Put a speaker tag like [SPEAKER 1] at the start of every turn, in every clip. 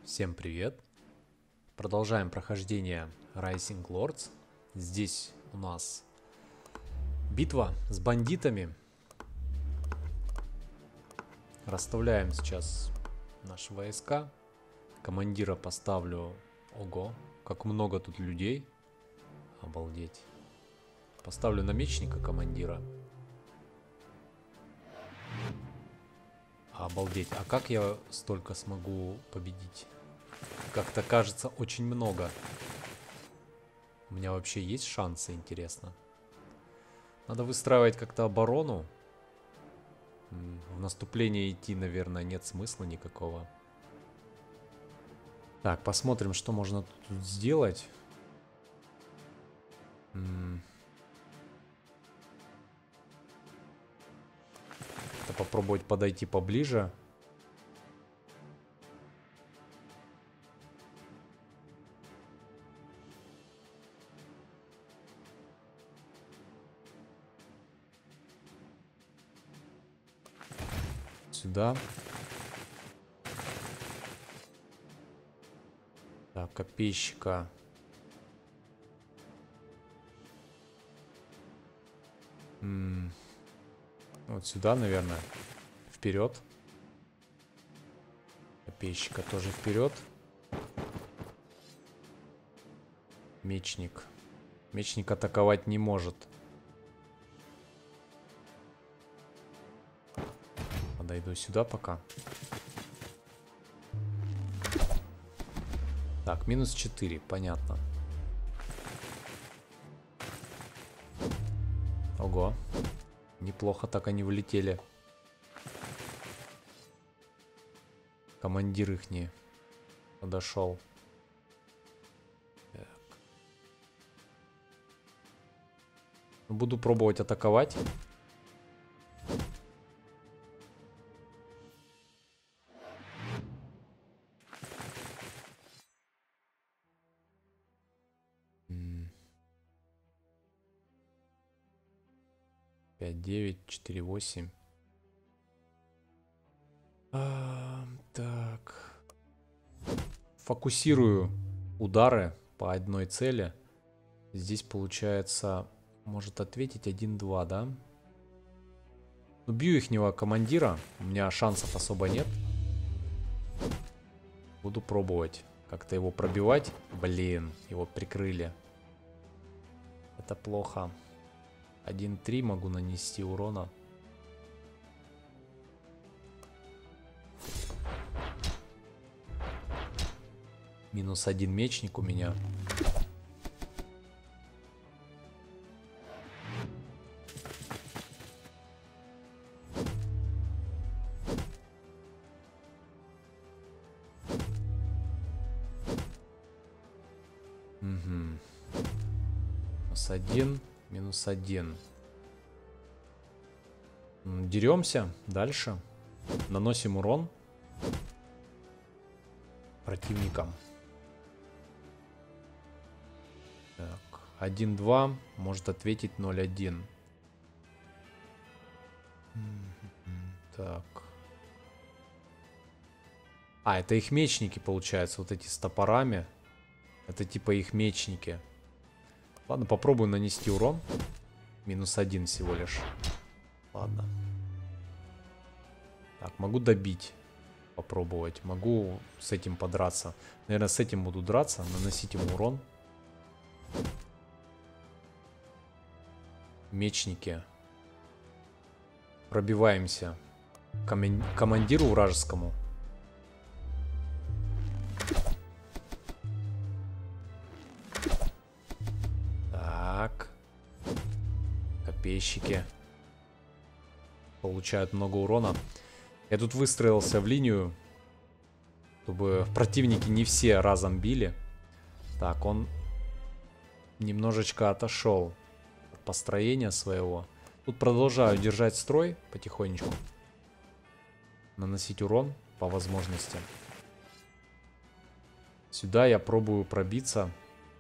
[SPEAKER 1] Всем привет! Продолжаем прохождение Rising Lords. Здесь у нас битва с бандитами. Расставляем сейчас наши войска. Командира поставлю... Ого, как много тут людей. Обалдеть. Поставлю на мечника командира. Обалдеть, а как я столько смогу победить? Как-то кажется очень много. У меня вообще есть шансы, интересно. Надо выстраивать как-то оборону. В наступление идти, наверное, нет смысла никакого. Так, посмотрим, что можно тут сделать. Это попробовать подойти поближе. Сюда. Так, копейщика. Вот сюда, наверное. Вперед. Копейщика тоже вперед. Мечник. Мечник атаковать не может. Подойду сюда пока. Так, минус 4, понятно. Ого. Неплохо так они влетели. Командир их не подошел. Так. Буду пробовать атаковать. Пять, 9, 4, 8. Так. Фокусирую удары по одной цели. Здесь получается, может ответить 1-2, да? Убью ихнего командира. У меня шансов особо нет. Буду пробовать как-то его пробивать. Блин, его прикрыли. Это плохо. 1-3 могу нанести урона. Минус 1 мечник у меня. Минус 1. Минус 1. Деремся дальше. Наносим урон противникам. Так, 1-2. Может ответить 0-1. Так. А, это их мечники, получается. Вот эти с топорами. Это типа их мечники. Ладно, попробую нанести урон. Минус 1 всего лишь. Ладно. Так, могу добить. Попробовать. Могу с этим подраться. Наверное, с этим буду драться. Наносить ему урон. Мечники. Пробиваемся к командиру вражескому. Так. Копейщики. Получают много урона. Я тут выстроился в линию, чтобы противники не все разом били. Так, он немножечко отошел от построения своего. Тут продолжаю держать строй потихонечку. Наносить урон по возможности. Сюда я пробую пробиться.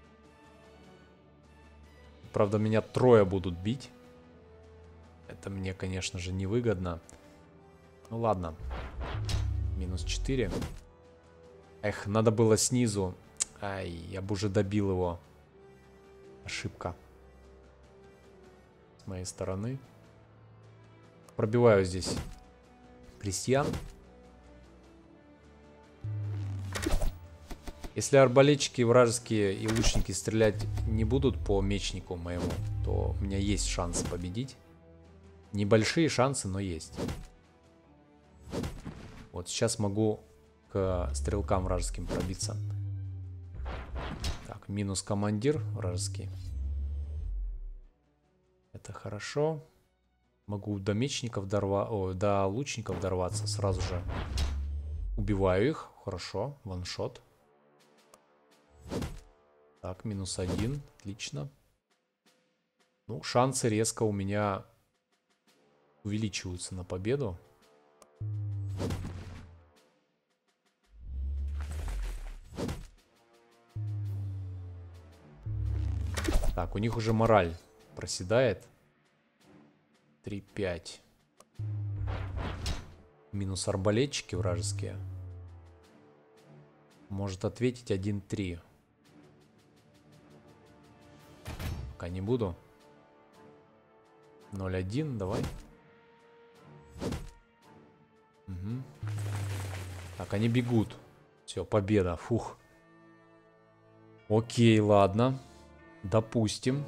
[SPEAKER 1] Правда, меня трое будут бить. Это мне, конечно же, невыгодно. Ну ладно. Минус 4. Эх, надо было снизу. Ай, я бы уже добил его. Ошибка. С моей стороны. Пробиваю здесь крестьян. Если арбалетчики вражеские и лучники стрелять не будут по мечнику моему, то у меня есть шанс победить. Небольшие шансы, но есть. Вот сейчас могу к стрелкам вражеским пробиться. Так, минус командир вражеский. Это хорошо. Могу до мечников до лучников дорваться. Сразу же убиваю их. Хорошо, ваншот. Так, -1. Отлично. Ну, шансы резко у меня увеличиваются на победу. Так, у них уже мораль проседает. 3-5. Минус арбалетчики вражеские. Может ответить 1-3. Пока не буду. 0-1, давай. Угу. Так, они бегут. Все, победа. Фух. Окей, ладно. Допустим.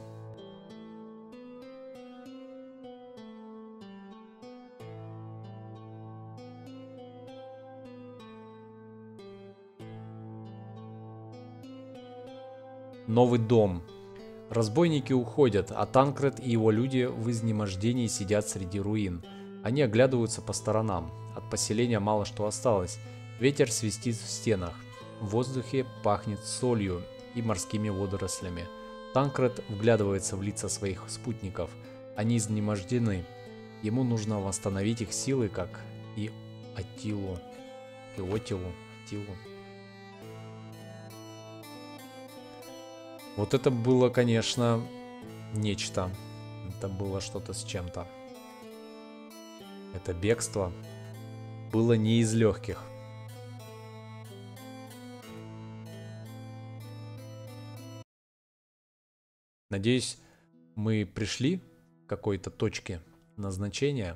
[SPEAKER 1] Новый дом. Разбойники уходят, а Танкред и его люди в изнемождении сидят среди руин. Они оглядываются по сторонам. От поселения мало что осталось. Ветер свистит в стенах. В воздухе пахнет солью и морскими водорослями. Танкред вглядывается в лица своих спутников. Они изнемождены. Ему нужно восстановить их силы, как и Атилу. Атилу. Вот это было, конечно, нечто. Это было что-то с чем-то. Это бегство было не из легких. Надеюсь, мы пришли к какой-то точке назначения.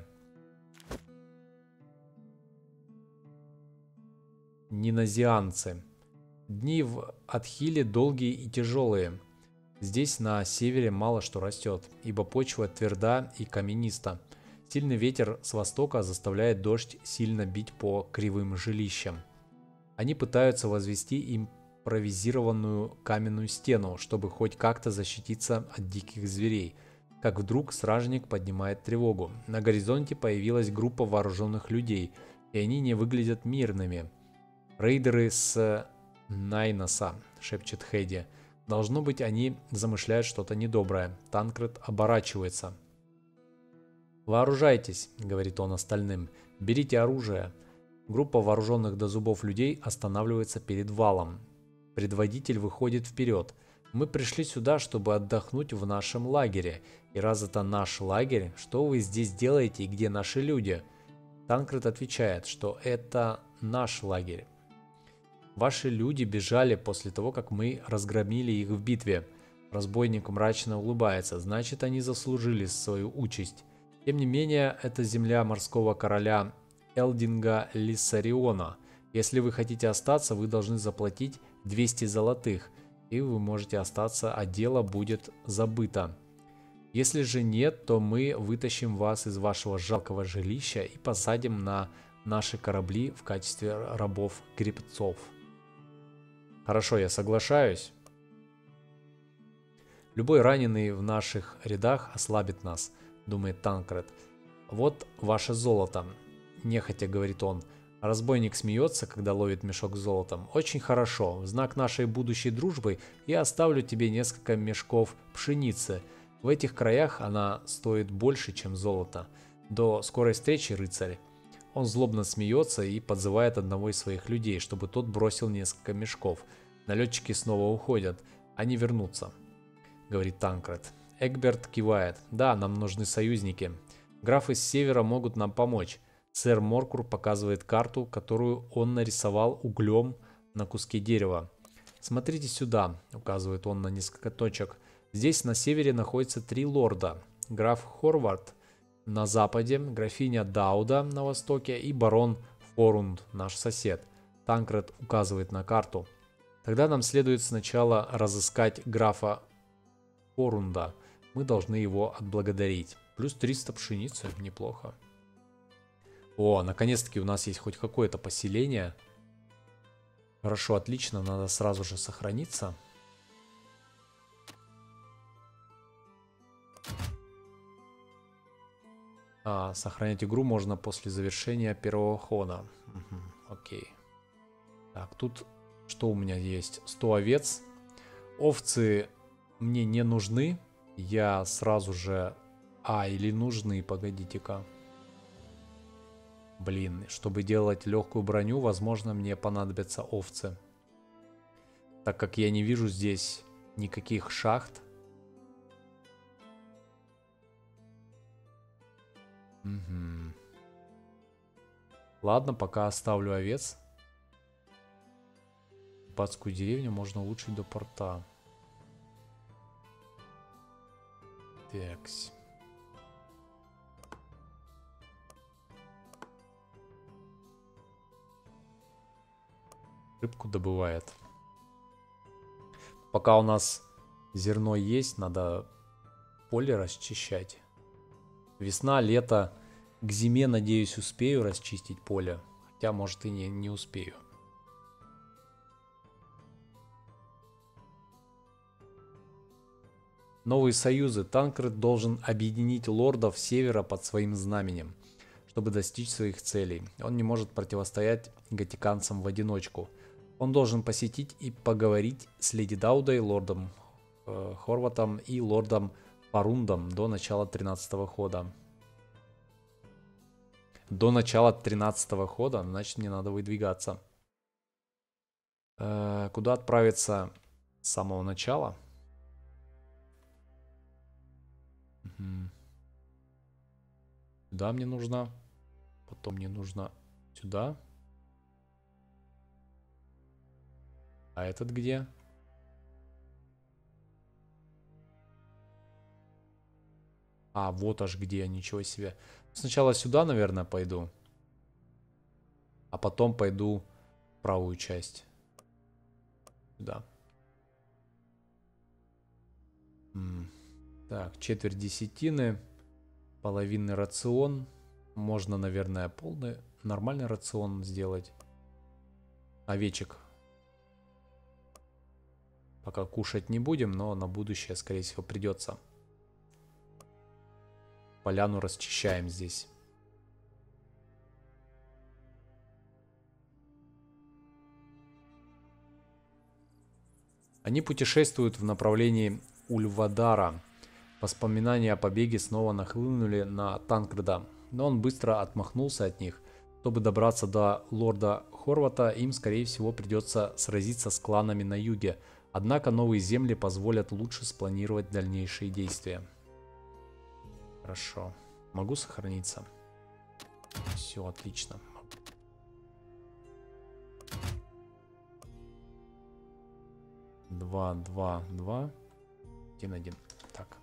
[SPEAKER 1] Нинозианцы. Дни в Атхиле долгие и тяжелые. Здесь на севере мало что растет, ибо почва тверда и камениста. Сильный ветер с востока заставляет дождь сильно бить по кривым жилищам. Они пытаются возвести импровизированную каменную стену, чтобы хоть как-то защититься от диких зверей. Как вдруг стражник поднимает тревогу. На горизонте появилась группа вооруженных людей, и они не выглядят мирными. Рейдеры с Найноса, шепчет Хэдди. Должно быть, они замышляют что-то недоброе. Танкред оборачивается. «Вооружайтесь», — говорит он остальным. «Берите оружие». Группа вооруженных до зубов людей останавливается перед валом. Предводитель выходит вперед. «Мы пришли сюда, чтобы отдохнуть в нашем лагере. И раз это наш лагерь, что вы здесь делаете и где наши люди?» Танкред отвечает, что это наш лагерь. «Ваши люди бежали после того, как мы разгромили их в битве». Разбойник мрачно улыбается. «Значит, они заслужили свою участь. Тем не менее, это земля морского короля Элдинга Лиссариона. Если вы хотите остаться, вы должны заплатить 200 золотых, и вы можете остаться, а дело будет забыто. Если же нет, то мы вытащим вас из вашего жалкого жилища и посадим на наши корабли в качестве рабов-гребцов». Хорошо, я соглашаюсь. Любой раненый в наших рядах ослабит нас, думает Танкред. Вот ваше золото, нехотя говорит он. Разбойник смеется, когда ловит мешок с золотом. Очень хорошо, в знак нашей будущей дружбы я оставлю тебе несколько мешков пшеницы. В этих краях она стоит больше, чем золото. До скорой встречи, рыцарь. Он злобно смеется и подзывает одного из своих людей, чтобы тот бросил несколько мешков. Налетчики снова уходят. Они вернутся, говорит Танкред. Эгберт кивает. Да, нам нужны союзники. Графы с севера могут нам помочь. Сэр Моркур показывает карту, которую он нарисовал углем на куске дерева. Смотрите сюда, указывает он на несколько точек. Здесь на севере находятся 3 лорда. Граф Хорвард на западе, графиня Дауда на востоке и барон Форунд, наш сосед. Танкред указывает на карту. Тогда нам следует сначала разыскать графа Форунда. Мы должны его отблагодарить. Плюс 300 пшеницы, неплохо. О, наконец-таки у нас есть хоть какое-то поселение. Хорошо, отлично, надо сразу же сохраниться. Сохранять игру можно после завершения первого хода. Угу, окей. Так, тут что у меня есть? 100 овец. Овцы мне не нужны. Я сразу же... или нужны, погодите-ка. Блин, чтобы делать легкую броню, возможно, мне понадобятся овцы. Так как я не вижу здесь никаких шахт. Угу. Ладно, пока оставлю овец. Падскую деревню можно улучшить до порта. Такс. Рыбку добывает. Пока у нас зерно есть, надо поле расчищать. Весна, лето. К зиме, надеюсь, успею расчистить поле. Хотя, может, и не успею. Новые союзы. Танкред должен объединить лордов севера под своим знаменем, чтобы достичь своих целей. Он не может противостоять готиканцам в одиночку. Он должен посетить и поговорить с леди Даудой, лордом Хорватом и лордом Форундом до начала 13-го хода. До начала 13-го хода, значит, мне надо выдвигаться. Куда отправиться с самого начала? Сюда мне нужно. Потом мне нужно сюда. А этот где? Вот аж где, ничего себе. Сначала сюда, наверное, пойду. А потом пойду в правую часть. Сюда. Так, четверть десятины. Половинный рацион. Можно, наверное, полный, нормальный рацион сделать. Овечек. Пока кушать не будем, но на будущее, скорее всего, придется. Поляну расчищаем здесь. Они путешествуют в направлении Ульвадара. Воспоминания о побеге снова нахлынули на Танкреда, но он быстро отмахнулся от них. Чтобы добраться до лорда Хорвата, им, скорее всего, придется сразиться с кланами на юге. Однако новые земли позволят лучше спланировать дальнейшие действия. Хорошо. Могу сохраниться? Все, отлично. Два, два, два. 1-1. Так.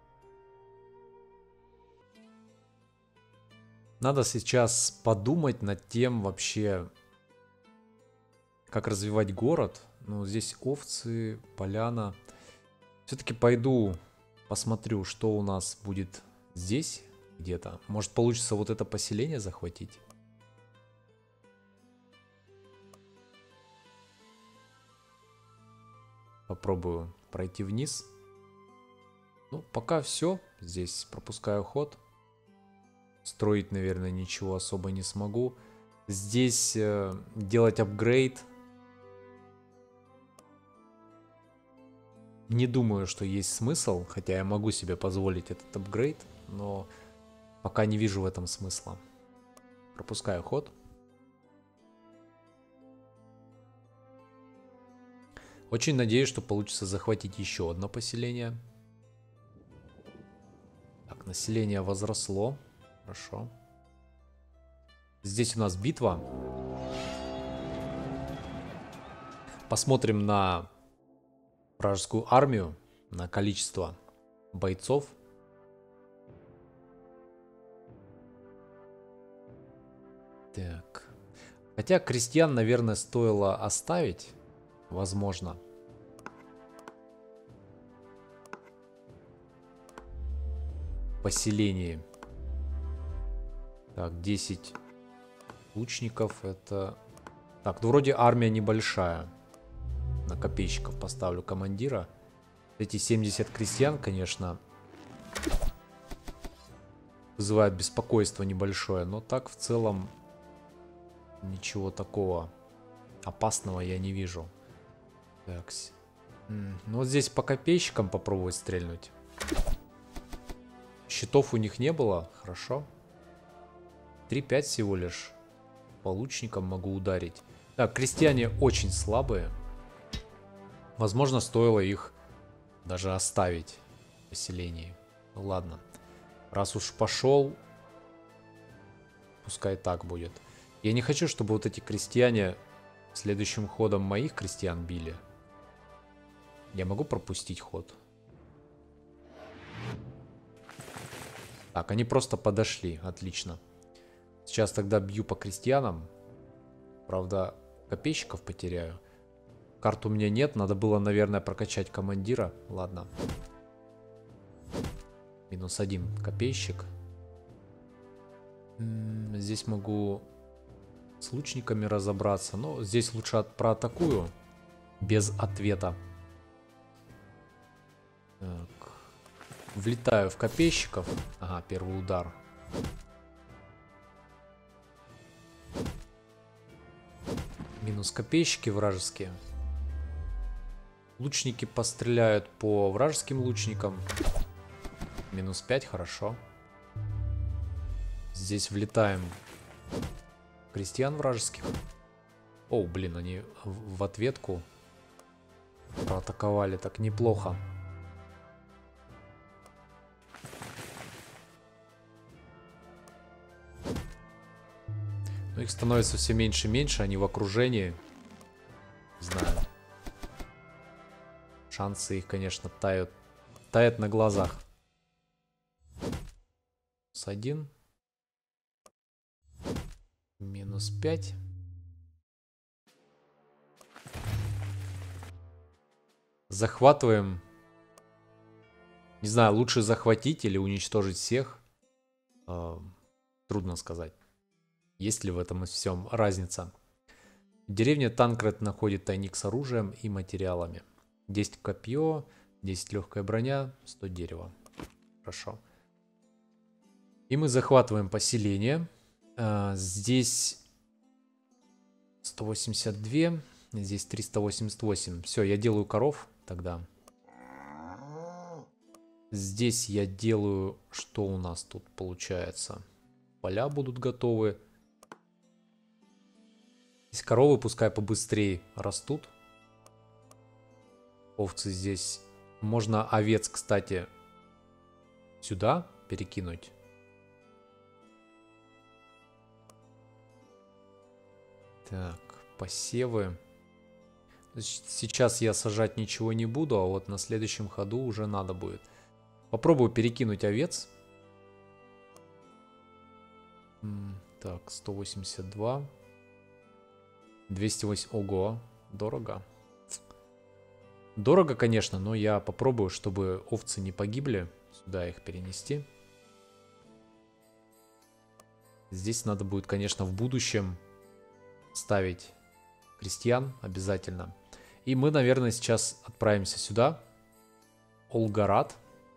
[SPEAKER 1] Надо сейчас подумать над тем вообще, как развивать город. Ну, здесь овцы, поляна. Все-таки пойду посмотрю, что у нас будет здесь где-то. Может, получится вот это поселение захватить? Попробую пройти вниз. Ну, пока все. Здесь пропускаю ход. Строить, наверное, ничего особо не смогу. Здесь делать апгрейд. Не думаю, что есть смысл. Хотя я могу себе позволить этот апгрейд. Но пока не вижу в этом смысла. Пропускаю ход. Очень надеюсь, что получится захватить еще одно поселение. Так, население возросло. Хорошо. Здесь у нас битва. посмотрим на вражескую армию, на количество бойцов. Так. Хотя крестьян, наверное, стоило оставить. Возможно. Поселении. Так, 10 лучников. Это... Так, ну вроде армия небольшая. На копейщиков поставлю командира. Эти 70 крестьян, конечно, вызывают беспокойство небольшое. Но так в целом ничего такого опасного я не вижу. Так. Ну вот здесь по копейщикам попробовать стрельнуть. Щитов у них не было. Хорошо. 3-5 всего лишь. По лучникам могу ударить. Так, крестьяне очень слабые. Возможно, стоило их даже оставить в поселении. Ну ладно. Раз уж пошел, пускай так будет. Я не хочу, чтобы вот эти крестьяне следующим ходом моих крестьян били. Я могу пропустить ход? Так, они просто подошли. Отлично. Сейчас тогда бью по крестьянам. Правда, копейщиков потеряю. Карт у меня нет. Надо было, наверное, прокачать командира. Ладно. -1 копейщик. Здесь могу с лучниками разобраться. Но здесь лучше проатакую. Без ответа. Так. Влетаю в копейщиков. Ага, первый удар. Минус копейщики вражеские. Лучники постреляют по вражеским лучникам. -5, хорошо. Здесь влетаем в крестьян вражеских. О, блин, они в ответку проатаковали так неплохо. Но их становится все меньше и меньше, они в окружении. Не знаю. Шансы их, конечно, тают на глазах. -1. -5. Захватываем. Не знаю, лучше захватить или уничтожить всех. Трудно сказать. Есть ли в этом всем разница? В деревне Танкред находит тайник с оружием и материалами. 10 копье, 10 легкая броня, 100 дерева. Хорошо. И мы захватываем поселение. Здесь 182, здесь 388. Все, я делаю коров тогда. Здесь я делаю... Что у нас тут получается? Поля будут готовы. Здесь коровы пускай побыстрее растут. Овцы здесь. Можно овец, кстати, сюда перекинуть. Так, посевы. Сейчас я сажать ничего не буду, а вот на следующем ходу уже надо будет. Попробую перекинуть овец. Так, 182. 208. Ого, дорого. Дорого, конечно, но я попробую, чтобы овцы не погибли. Сюда их перенести. Здесь надо будет, конечно, в будущем ставить крестьян обязательно. И мы, наверное, сейчас отправимся сюда. Олгарат.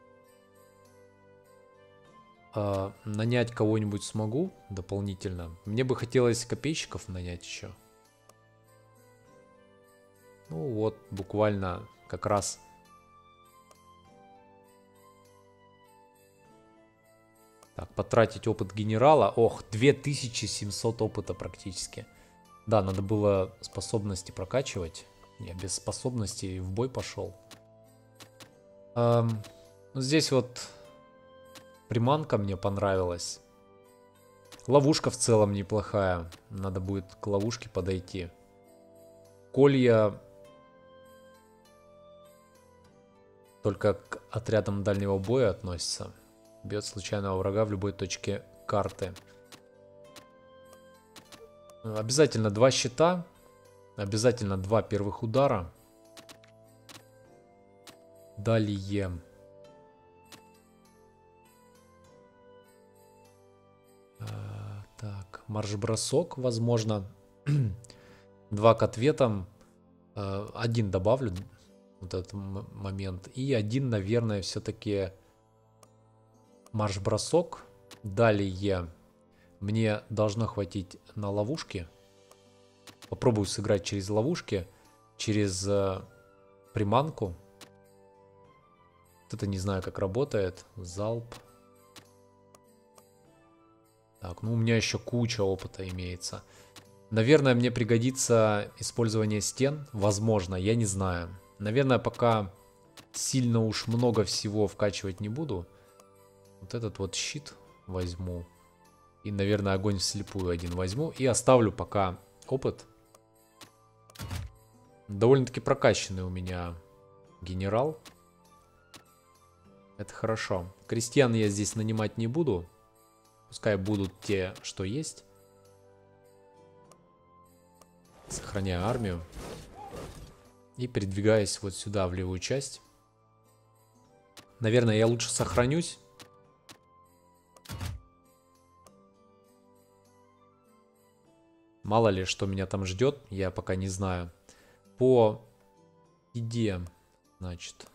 [SPEAKER 1] Нанять кого-нибудь смогу дополнительно. Мне бы хотелось копейщиков нанять еще. Ну вот, буквально как раз. Так, потратить опыт генерала. Ох, 2700 опыта практически. Да, надо было способности прокачивать. Я без способностей в бой пошел. Здесь вот приманка мне понравилась. Ловушка в целом неплохая. Надо будет к ловушке подойти. Колья только к отрядам дальнего боя относится. Бьет случайного врага в любой точке карты. Обязательно 2 щита. Обязательно 2 первых удара. Далее. Так, марш-бросок, возможно. 2 к ответам. 1 добавлю. Вот этот момент. И 1, наверное, все-таки марш-бросок. Далее. Мне должно хватить на ловушки. Попробую сыграть через ловушки. Через приманку. Вот это не знаю, как работает. Залп. Так, ну у меня еще куча опыта имеется. Наверное, мне пригодится использование стен. Возможно, я не знаю. Наверное, пока сильно уж много всего вкачивать не буду. Вот этот вот щит возьму. И, наверное, огонь вслепую 1 возьму. И оставлю пока опыт. Довольно-таки прокачанный у меня генерал. Это хорошо. Крестьян я здесь нанимать не буду. Пускай будут те, что есть. Сохраняю армию. И передвигаюсь вот сюда, в левую часть. Наверное, я лучше сохранюсь. Мало ли, что меня там ждет, я пока не знаю. По еде, значит,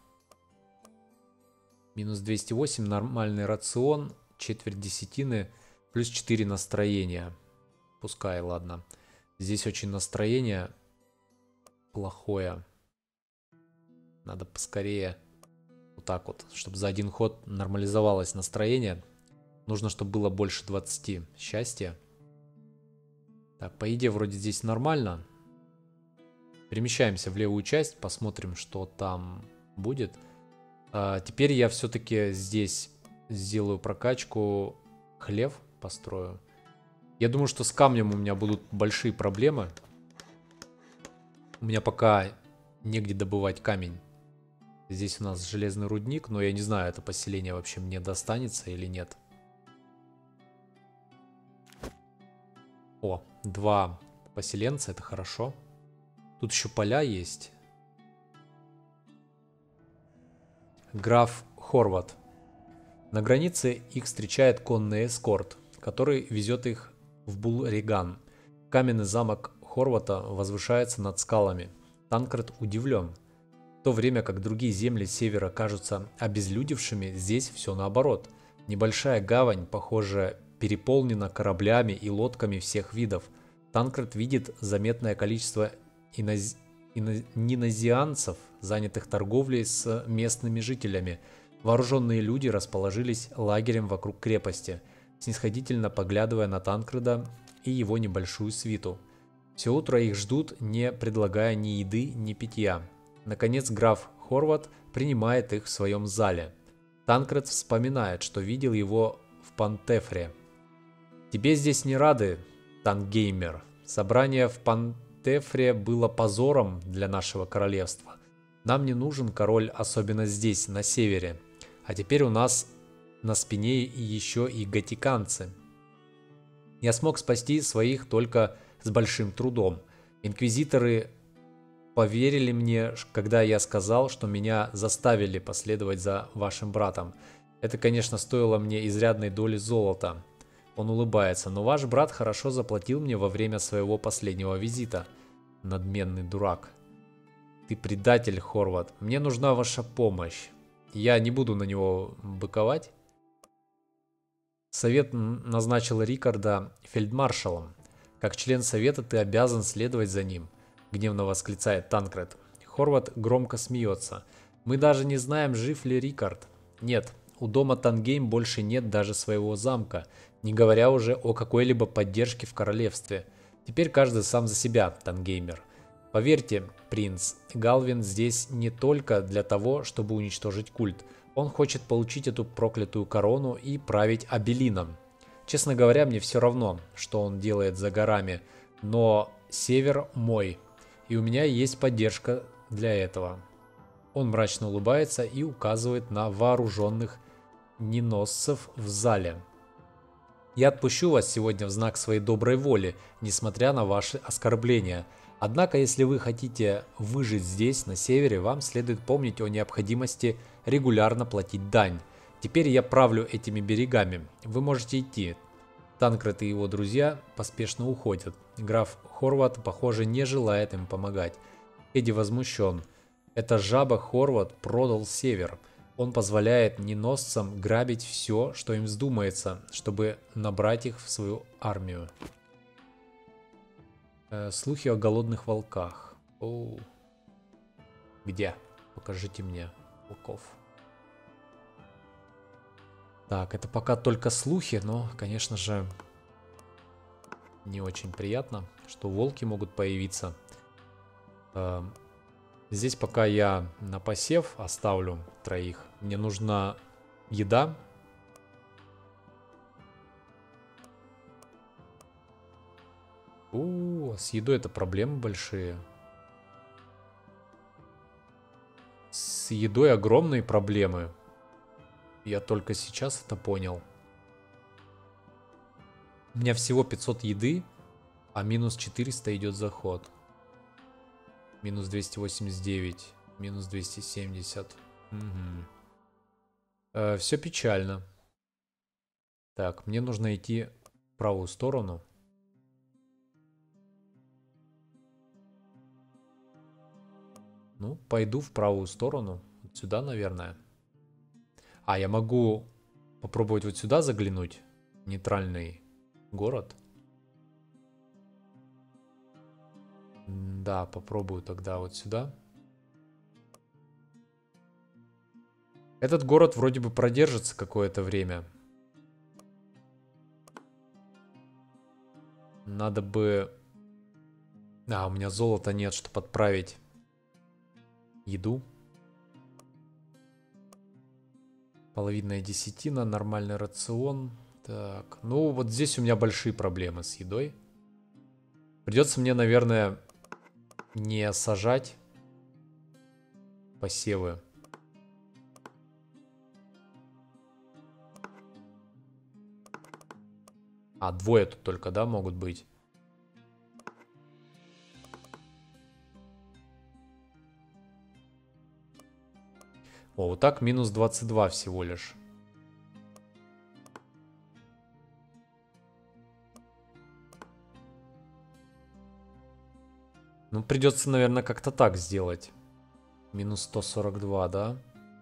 [SPEAKER 1] минус 208, нормальный рацион, четверть десятины, плюс 4 настроения. Пускай, ладно. Здесь очень настроение плохое. Надо поскорее вот так вот, чтобы за 1 ход нормализовалось настроение. Нужно, чтобы было больше 20 счастья. Так, по еде вроде здесь нормально. Перемещаемся в левую часть, посмотрим, что там будет. Теперь я все-таки здесь сделаю прокачку. Хлев построю. Я думаю, что с камнем у меня будут большие проблемы. У меня пока негде добывать камень. Здесь у нас железный рудник, но я не знаю, это поселение вообще мне достанется или нет. О, 2 поселенца, это хорошо. Тут еще поля есть. Граф Хорват. На границе их встречает конный эскорт, который везет их в Булриган. Каменный замок Хорвата возвышается над скалами. Танкред удивлен. В то время как другие земли севера кажутся обезлюдевшими, здесь все наоборот. Небольшая гавань, похоже, переполнена кораблями и лодками всех видов. Танкред видит заметное количество нинозианцев, занятых торговлей с местными жителями. Вооруженные люди расположились лагерем вокруг крепости, снисходительно поглядывая на Танкреда и его небольшую свиту. Все утро их ждут, не предлагая ни еды, ни питья. Наконец граф Хорват принимает их в своем зале. Танкред вспоминает, что видел его в Пантефре. «Тебе здесь не рады, Тангеймер. Собрание в Пантефре было позором для нашего королевства. Нам не нужен король, особенно здесь, на севере. А теперь у нас на спине еще и готиканцы. Я смог спасти своих только с большим трудом. Инквизиторы поверили мне, когда я сказал, что меня заставили последовать за вашим братом. Это, конечно, стоило мне изрядной доли золота». Он улыбается. «Но ваш брат хорошо заплатил мне во время своего последнего визита. Надменный дурак. Ты предатель, Хорват. Мне нужна ваша помощь. Я не буду на него быковать». Совет назначил Рикарда фельдмаршалом. «Как член совета ты обязан следовать за ним», — гневно восклицает Танкред. Хорват громко смеется. «Мы даже не знаем, жив ли Рикард. Нет, у дома Тангейм больше нет даже своего замка, не говоря уже о какой-либо поддержке в королевстве. Теперь каждый сам за себя, Тангеймер. Поверьте, принц, Галвин здесь не только для того, чтобы уничтожить культ. Он хочет получить эту проклятую корону и править Абелином. Честно говоря, мне все равно, что он делает за горами, но север мой, и у меня есть поддержка для этого». Он мрачно улыбается и указывает на вооруженных неносцев в зале. Я отпущу вас сегодня в знак своей доброй воли, несмотря на ваши оскорбления. Однако, если вы хотите выжить здесь, на севере, вам следует помнить о необходимости регулярно платить дань. Теперь я правлю этими берегами. Вы можете идти. Танкред и его друзья поспешно уходят. Граф Хорват, похоже, не желает им помогать. Эдди возмущен. Это жаба Хорват продал север. Он позволяет неносцам грабить все, что им вздумается, чтобы набрать их в свою армию. Слухи о голодных волках. Оу. Где? Покажите мне волков. Так, это пока только слухи, но, конечно же, не очень приятно, что волки могут появиться. Здесь пока я на посев оставлю троих. Мне нужна еда. С едой это проблемы большие. С едой огромные проблемы. Я только сейчас это понял. У меня всего 500 еды, а минус 400 идет заход. Минус 289, минус 270. Угу. Все печально. Так, мне нужно идти в правую сторону. Ну, пойду в правую сторону. Вот сюда, наверное. А, я могу попробовать вот сюда заглянуть. Нейтральный город. Да, попробую тогда вот сюда. Этот город вроде бы продержится какое-то время. Надо бы... А, у меня золота нет, чтобы отправить еду. Половинная десятина, нормальный рацион. Так, ну вот здесь у меня большие проблемы с едой. Придется мне, наверное, не сажать посевы. А, двое тут только, да, могут быть? О, вот так минус 22 всего лишь. Ну, придется, наверное, как-то так сделать. Минус 142, да?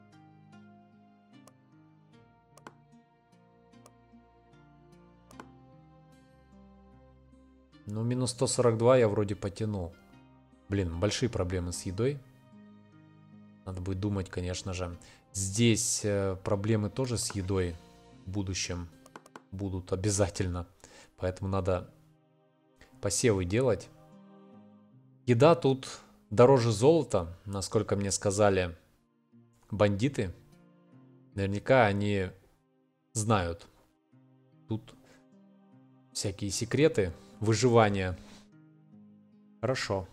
[SPEAKER 1] Ну, минус 142 я вроде потянул. Блин, большие проблемы с едой. Надо будет думать, конечно же. Здесь проблемы тоже с едой в будущем будут обязательно. Поэтому надо посевы делать. Еда тут дороже золота, насколько мне сказали бандиты. Наверняка они знают тут всякие секреты выживания. Хорошо.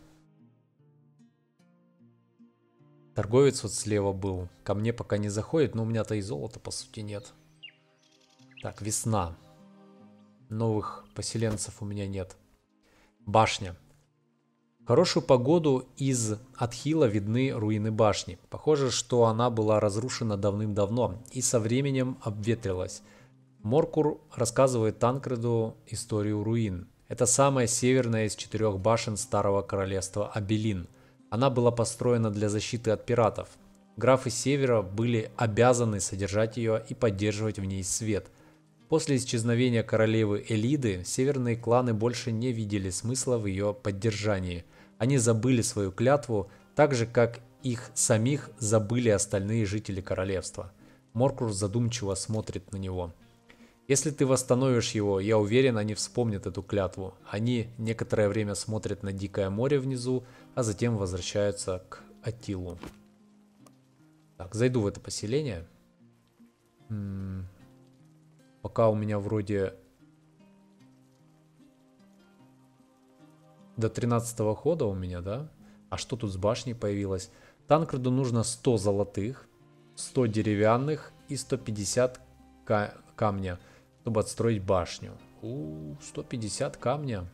[SPEAKER 1] Торговец вот слева был. Ко мне пока не заходит, но у меня-то и золота по сути нет. Так, весна. Новых поселенцев у меня нет. Башня. В хорошую погоду из отхила видны руины башни. Похоже, что она была разрушена давным-давно и со временем обветрилась. Моркур рассказывает Танкреду историю руин. Это самая северная из 4 башен старого королевства Абелин. Она была построена для защиты от пиратов. Графы Севера были обязаны содержать ее и поддерживать в ней свет. После исчезновения королевы Элиды, северные кланы больше не видели смысла в ее поддержании. Они забыли свою клятву, так же, как их самих забыли остальные жители королевства. Моркур задумчиво смотрит на него. Если ты восстановишь его, я уверен, они вспомнят эту клятву. Они некоторое время смотрят на дикое море внизу, а затем возвращаются к Атилу. Так, зайду в это поселение. Пока у меня вроде до 13-го хода у меня, да? А что тут с башней появилось? Танкреду нужно 100 золотых, 100 деревянных и 150 камня, чтобы отстроить башню. 150 камня.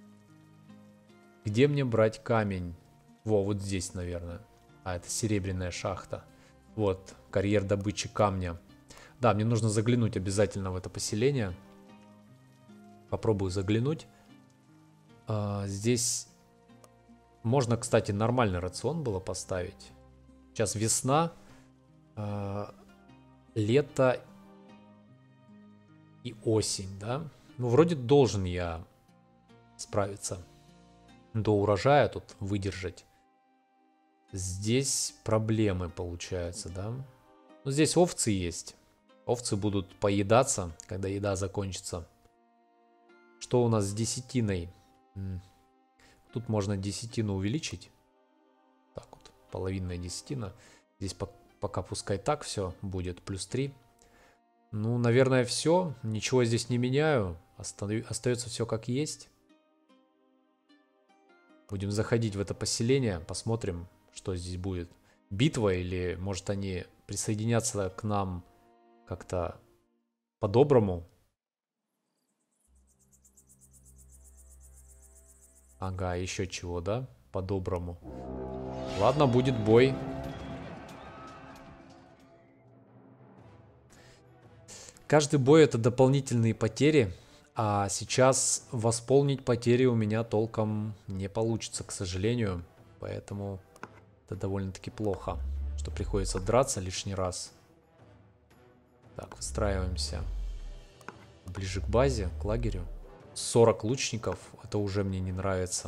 [SPEAKER 1] Где мне брать камень? Вот здесь, наверное. А, это серебряная шахта. Вот, карьер добычи камня. Да, мне нужно заглянуть обязательно в это поселение. Попробую заглянуть. Здесь можно, кстати, нормальный рацион было поставить. Сейчас весна, лето и осень, да? Ну, вроде должен я справиться. До урожая тут выдержать. Здесь проблемы получаются, да? Ну, здесь овцы есть. Овцы будут поедаться, когда еда закончится. Что у нас с десятиной? Тут можно десятину увеличить. Так вот, половинная десятина. Здесь пока пускай так все будет. Плюс 3. Ну, наверное, все. Ничего здесь не меняю. Остается все как есть. Будем заходить в это поселение. Посмотрим, что здесь будет. Битва или, может, они присоединятся к нам как-то по-доброму. Ага, еще чего, да? По-доброму. Ладно, будет бой. Каждый бой это дополнительные потери. А сейчас восполнить потери у меня толком не получится, к сожалению. Поэтому это довольно-таки плохо, что приходится драться лишний раз. Так, выстраиваемся ближе к базе, к лагерю. 40 лучников, это уже мне не нравится.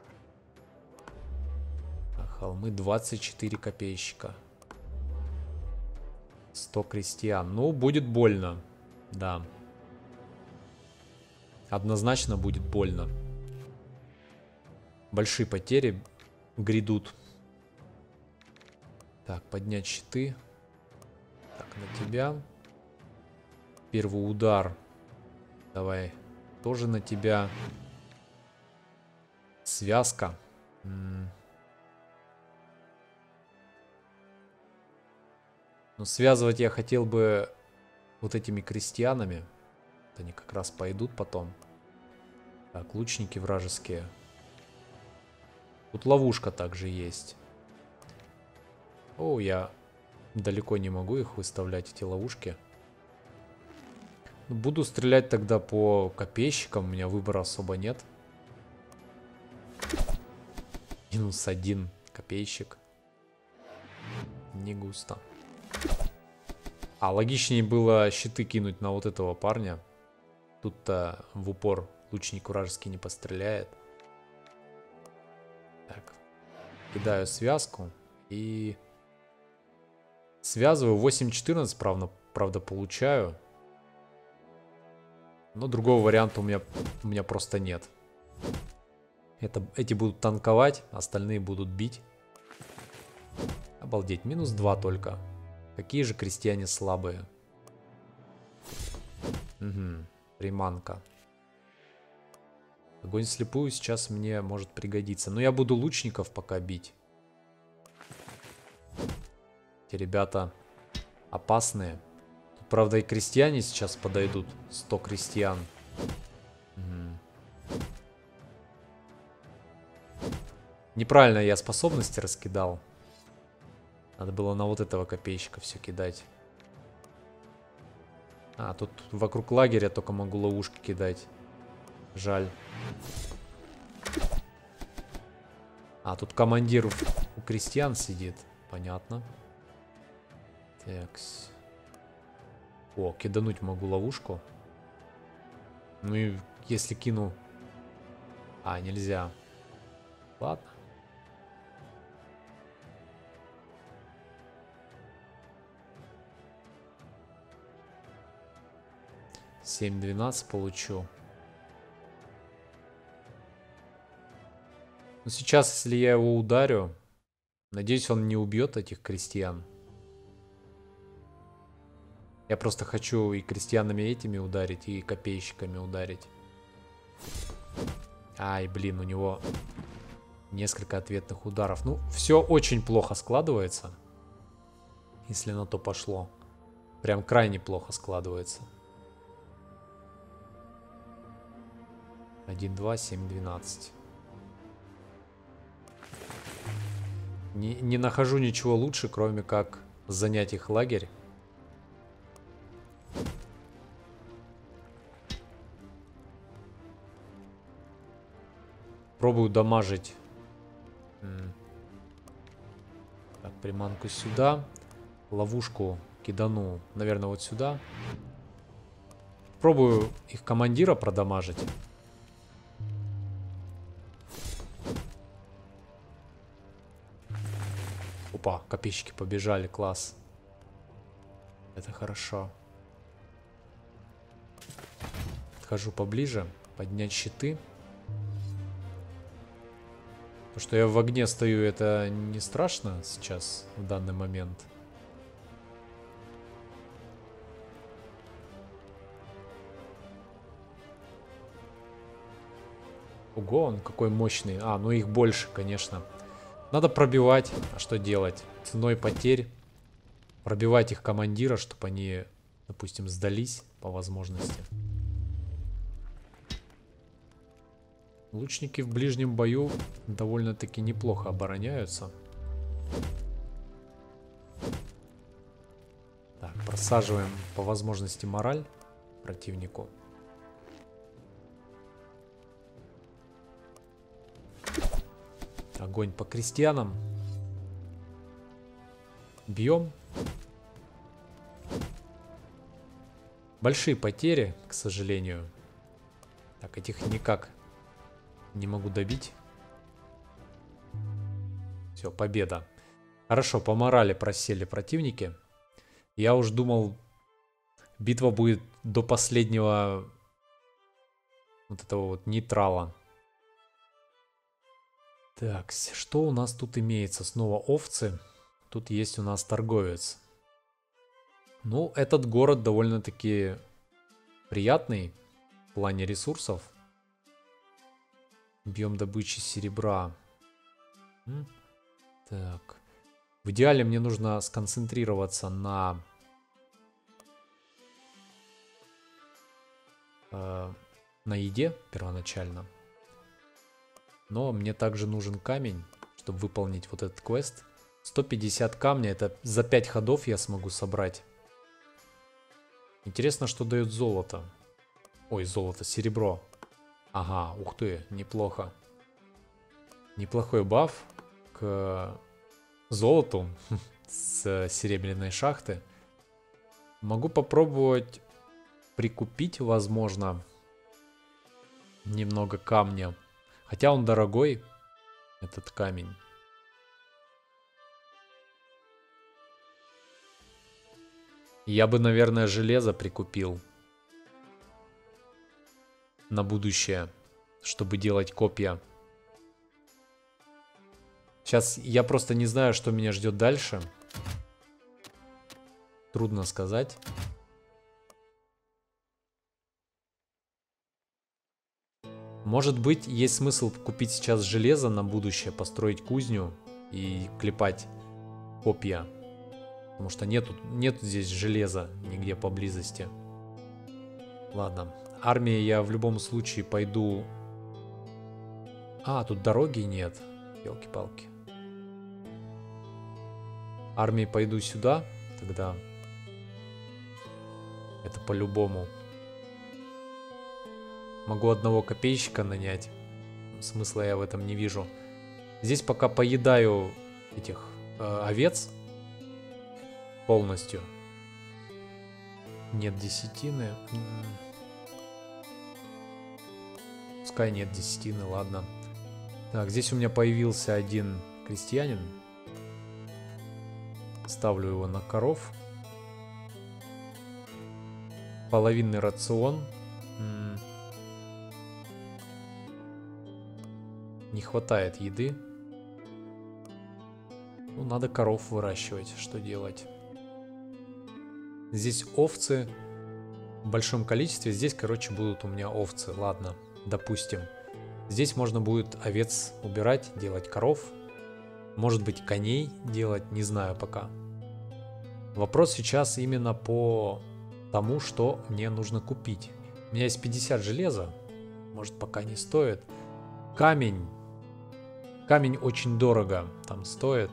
[SPEAKER 1] А холмы 24 копейщика. 100 крестьян. Ну, будет больно. Да. Однозначно будет больно. Большие потери грядут. Так, поднять щиты. Так, на тебя. Первый удар. Давай. Тоже на тебя. Связка. Но связывать я хотел бы вот этими крестьянами. Вот они как раз пойдут потом. Так, лучники вражеские. Тут ловушка также есть. О, я далеко не могу их выставлять, эти ловушки. Буду стрелять тогда по копейщикам. У меня выбора особо нет. -1 копейщик. Не густо. А логичнее было щиты кинуть на вот этого парня. Тут-то в упор лучник вражеский не постреляет. Так. Кидаю связку. И связываю. 8-14, правда, получаю. Но другого варианта у меня просто нет. Эти будут танковать, остальные будут бить. Обалдеть, -2 только. Какие же крестьяне слабые. Угу, приманка. Огонь вслепую сейчас мне может пригодиться. Но я буду лучников пока бить. Эти ребята опасные. Тут, правда, и крестьяне сейчас подойдут. 100 крестьян. Угу. Неправильно я способности раскидал. Надо было на вот этого копейщика все кидать. А, тут вокруг лагеря только могу ловушки кидать. Жаль. А, тут командир у крестьян сидит. Понятно. Такс. О, кидануть могу ловушку. Ну и если кину... А, нельзя. Ладно. $7-12 получу. Но сейчас, если я его ударю, надеюсь, он не убьет этих крестьян. Я просто хочу и крестьянами этими ударить, и копейщиками ударить. Ай, блин, у него Несколько ответных ударов. Ну, все очень плохо складывается. Если на то пошло. Прям крайне плохо складывается. 1, 2, 7, 12. Не нахожу ничего лучше, кроме как занять их лагерь. Пробую дамажить. Так, приманку сюда. Ловушку кидану, наверное, вот сюда. Пробую их командира продамажить. Опа, копейщики побежали, класс. Это хорошо. Подхожу поближе, поднять щиты. То, что я в огне стою, это не страшно сейчас, в данный момент. Ого, он какой мощный. А, ну их больше, конечно. Надо пробивать. А что делать? Ценой потерь. Пробивать их командира, чтобы они, допустим, сдались по возможности. Лучники в ближнем бою довольно-таки неплохо обороняются. Так, просаживаем по возможности мораль противнику. Огонь по крестьянам. Бьем. Большие потери, к сожалению. Так, этих никак не могу добить. Все, победа. Хорошо, по морали просели противники. Я уж думал, битва будет до последнего вот этого вот нейтрала. Так, что у нас тут имеется? Снова овцы. Тут есть у нас торговец. Ну, этот город довольно-таки приятный в плане ресурсов. Объем добычи серебра. Так. В идеале мне нужно сконцентрироваться на еде первоначально. Но мне также нужен камень, чтобы выполнить вот этот квест. 150 камня, это за 5 ходов я смогу собрать. Интересно, что дает золото. Ой, золото, серебро. Ага, ух ты, неплохо. Неплохой баф к золоту с серебряной шахты. Могу попробовать прикупить, возможно, немного камня. Хотя он дорогой, этот камень. Я бы, наверное, железо прикупил на будущее, чтобы делать копья. Сейчас я просто не знаю, что меня ждет дальше. Трудно сказать. Может быть, есть смысл купить сейчас железо на будущее, построить кузню и клепать копья. Потому что нету здесь железа нигде поблизости. Ладно. Армия я в любом случае пойду... А, тут дороги нет. Ёлки-палки. Армией пойду сюда тогда. Это по-любому. Могу одного копейщика нанять. Смысла я в этом не вижу. Здесь пока поедаю этих овец полностью. Нет десятины. Пускай нет десятины, ладно. Так, здесь у меня появился один крестьянин. Ставлю его на коров. Половинный рацион. Не хватает еды. Ну, надо коров выращивать. Что делать? Здесь овцы в большом количестве. Здесь, короче, будут у меня овцы. Ладно, допустим. Здесь можно будет овец убирать, делать коров. Может быть, коней делать, не знаю пока. Вопрос сейчас именно по тому, что мне нужно купить. У меня есть 50 железа. Может, пока не стоит. Камень. Камень очень дорого там стоит.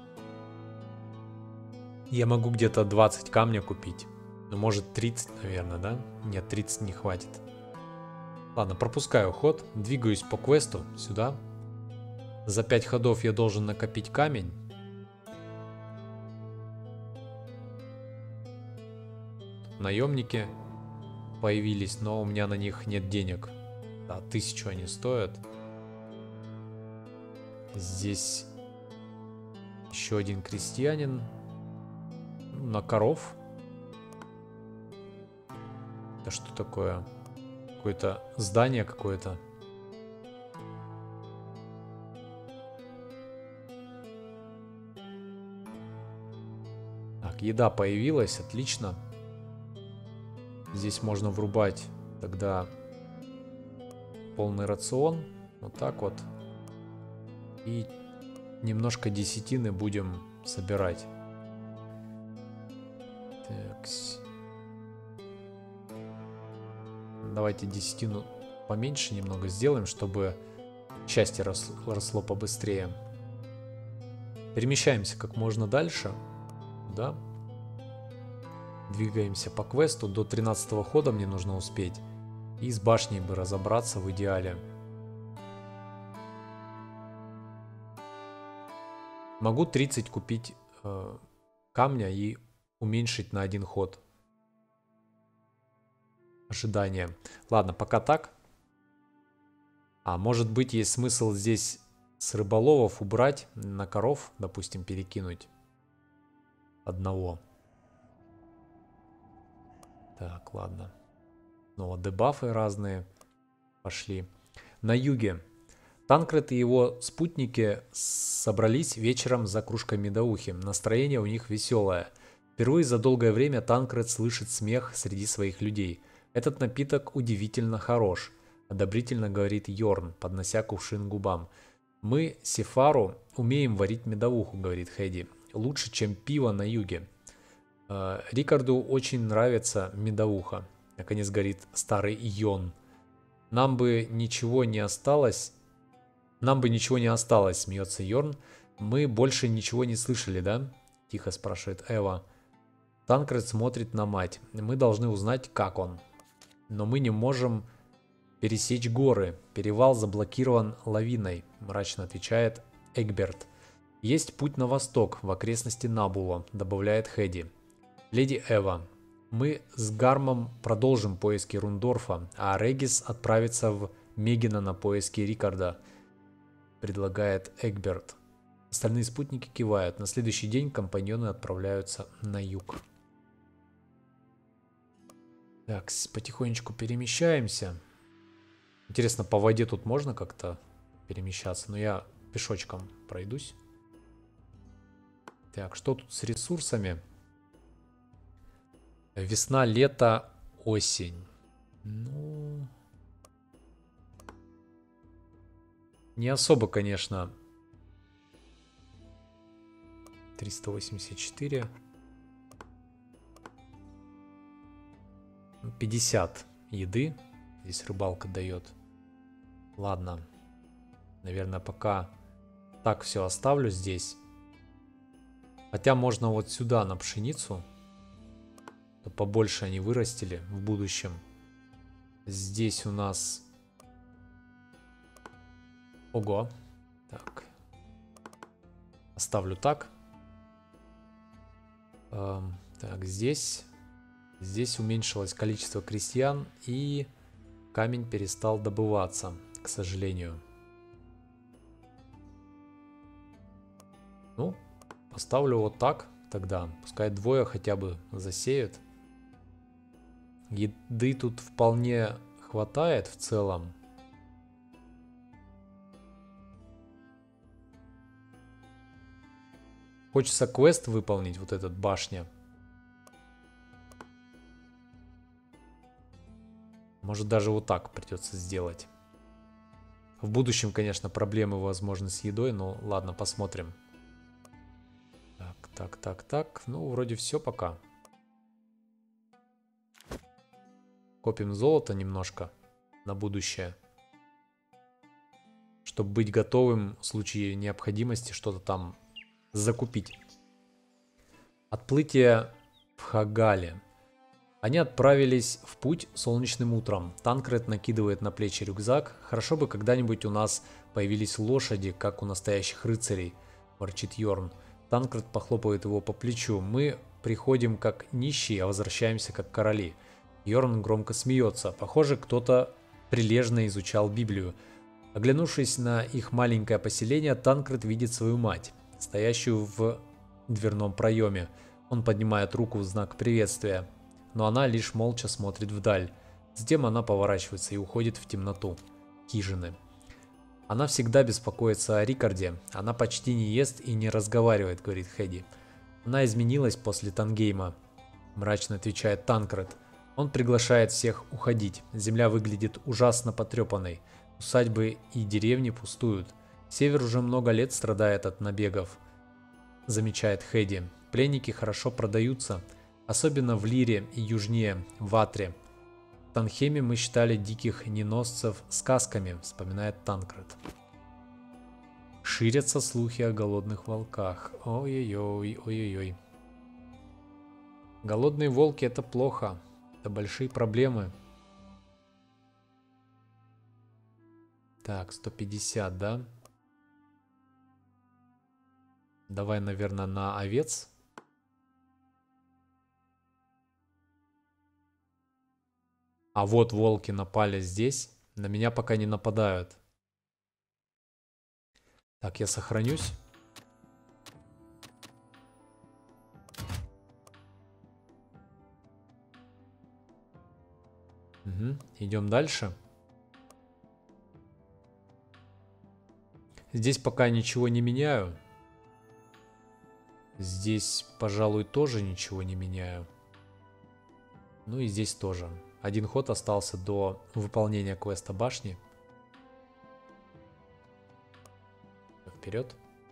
[SPEAKER 1] Я могу где-то 20 камня купить. Ну, может 30, наверное, да? Нет, 30 не хватит. Ладно, пропускаю ход. Двигаюсь по квесту сюда. За 5 ходов я должен накопить камень. Наемники появились, но у меня на них нет денег. Да, 1000 они стоят. Здесь еще один крестьянин. На коров. Это что такое? Какое-то здание какое-то. Так, еда появилась, отлично. Здесь можно врубать тогда полный рацион. Вот так вот. И немножко десятины будем собирать. Так. Давайте десятину поменьше немного сделаем, чтобы счастье росло побыстрее. Перемещаемся как можно дальше. Да. Двигаемся по квесту. До 13-го хода мне нужно успеть. И с башней бы разобраться в идеале. Могу 30 купить камня и уменьшить на 1 ход. Ожидание. Ладно, пока так. А может быть, есть смысл здесь с рыболовов убрать, на коров, допустим, перекинуть одного. Так, ладно. Снова дебафы разные пошли. На юге. Танкред и его спутники собрались вечером за кружкой медовухи. Настроение у них веселое. Впервые за долгое время Танкред слышит смех среди своих людей. Этот напиток удивительно хорош, одобрительно говорит Йорн, поднося кувшин к губам. Мы, Сефару, умеем варить медовуху, говорит Хэдди. Лучше, чем пиво на юге. Рикарду очень нравится медовуха. Наконец говорит старый Йон. Нам бы ничего не осталось, смеется Йорн. Мы больше ничего не слышали, да? Тихо спрашивает Эва. Танкред смотрит на мать. Мы должны узнать, как он. Но мы не можем пересечь горы. Перевал заблокирован лавиной, мрачно отвечает Эгберт. Есть путь на восток, в окрестности Набула, добавляет Хэдди. Леди Эва, мы с Гармом продолжим поиски Рундорфа, а Регис отправится в Мегина на поиски Рикарда, предлагает Эгберт. Остальные спутники кивают. На следующий день компаньоны отправляются на юг. Так, потихонечку перемещаемся. Интересно, по воде тут можно как-то перемещаться? Но я пешочком пройдусь. Так, что тут с ресурсами? Весна, лето, осень. Ну... Не особо, конечно. 384. 50 еды. Здесь рыбалка дает. Ладно. Наверное, пока так все оставлю здесь. Хотя можно вот сюда на пшеницу. То побольше они вырастили в будущем. Здесь у нас... Ого. Так. Оставлю так. Так, здесь... Здесь уменьшилось количество крестьян, и камень перестал добываться, к сожалению. Ну, поставлю вот так тогда. Пускай двое хотя бы засеют. Еды тут вполне хватает в целом. Хочется квест выполнить, вот этот башня. Может, даже вот так придется сделать. В будущем, конечно, проблемы, возможно, с едой, но ладно, посмотрим. Так. Ну, вроде все пока. Копим золото немножко на будущее, чтобы быть готовым в случае необходимости что-то там закупить. Отплытие в Хагале. Они отправились в путь солнечным утром. Танкред накидывает на плечи рюкзак. Хорошо бы когда-нибудь у нас появились лошади, как у настоящих рыцарей, ворчит Йорн. Танкред похлопывает его по плечу. Мы приходим как нищие, а возвращаемся как короли. Йорн громко смеется. Похоже, кто-то прилежно изучал Библию. Оглянувшись на их маленькое поселение, Танкред видит свою мать, стоящую в дверном проеме. Он поднимает руку в знак приветствия, но она лишь молча смотрит вдаль. Затем она поворачивается и уходит в темноту хижины. Она всегда беспокоится о Рикарде. Она почти не ест и не разговаривает, говорит Хэдди. Она изменилась после Тангейма, мрачно отвечает Танкред. Он приглашает всех уходить. Земля выглядит ужасно потрепанной. Усадьбы и деревни пустуют. Север уже много лет страдает от набегов, замечает Хэдди. Пленники хорошо продаются, особенно в Лире и южнее, в Атре. В Танхеме мы считали диких неносцев сказками, вспоминает Танкред. Ширятся слухи о голодных волках. Ой-ой-ой, ой-ой-ой. Голодные волки — это плохо. Это большие проблемы. Так, 150, да? Давай, наверное, на овец. А вот волки напали здесь. На меня пока не нападают. Так, я сохранюсь. Угу. Идем дальше. Здесь пока ничего не меняю. Здесь, пожалуй, тоже ничего не меняю. Ну и здесь тоже. Один ход остался до выполнения квеста башни. Вперед.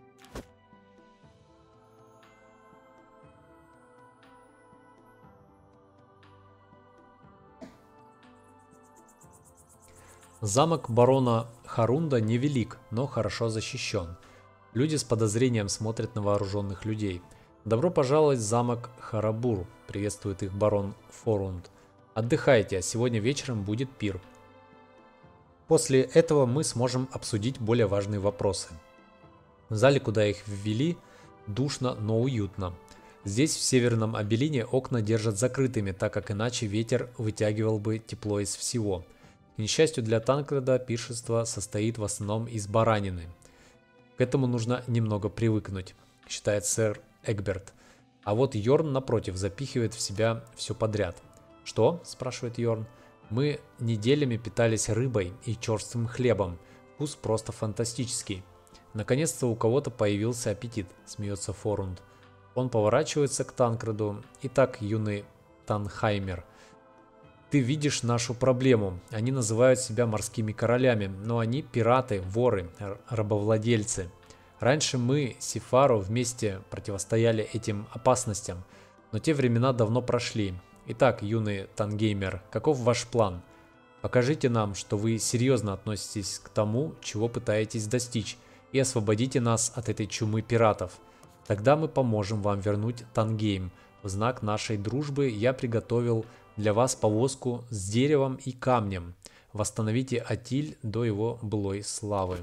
[SPEAKER 1] Замок барона Харунда невелик, но хорошо защищен. Люди с подозрением смотрят на вооруженных людей. Добро пожаловать в замок Харабур, приветствует их барон Форунд. Отдыхайте, а сегодня вечером будет пир. После этого мы сможем обсудить более важные вопросы. В зале, куда их ввели, душно, но уютно. Здесь, в северном Абелине, окна держат закрытыми, так как иначе ветер вытягивал бы тепло из всего. К несчастью для Танкреда, пиршество состоит в основном из баранины. К этому нужно немного привыкнуть, считает сэр Эгберт. А вот Йорн, напротив, запихивает в себя все подряд. «Что?» – спрашивает Йорн. «Мы неделями питались рыбой и черствым хлебом. Вкус просто фантастический. Наконец-то у кого-то появился аппетит», – смеется Форунд. Он поворачивается к Танкреду. «Итак, юный Танхаймер, ты видишь нашу проблему. Они называют себя морскими королями, но они пираты, воры, рабовладельцы. Раньше мы, Сифару, вместе противостояли этим опасностям, но те времена давно прошли. Итак, юный Тангеймер, каков ваш план? Покажите нам, что вы серьезно относитесь к тому, чего пытаетесь достичь, и освободите нас от этой чумы пиратов. Тогда мы поможем вам вернуть Тангейм. В знак нашей дружбы я приготовил для вас повозку с деревом и камнем. Восстановите Атиль до его былой славы».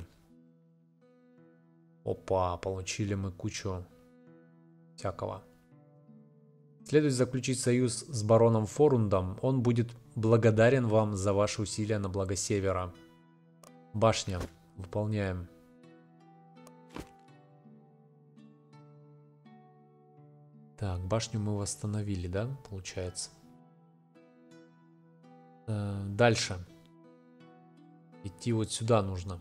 [SPEAKER 1] Опа, получили мы кучу всякого. Следует заключить союз с бароном Форундом. Он будет благодарен вам за ваши усилия на благо Севера. Башня. Выполняем. Так, башню мы восстановили, да, получается? Дальше. Идти вот сюда нужно.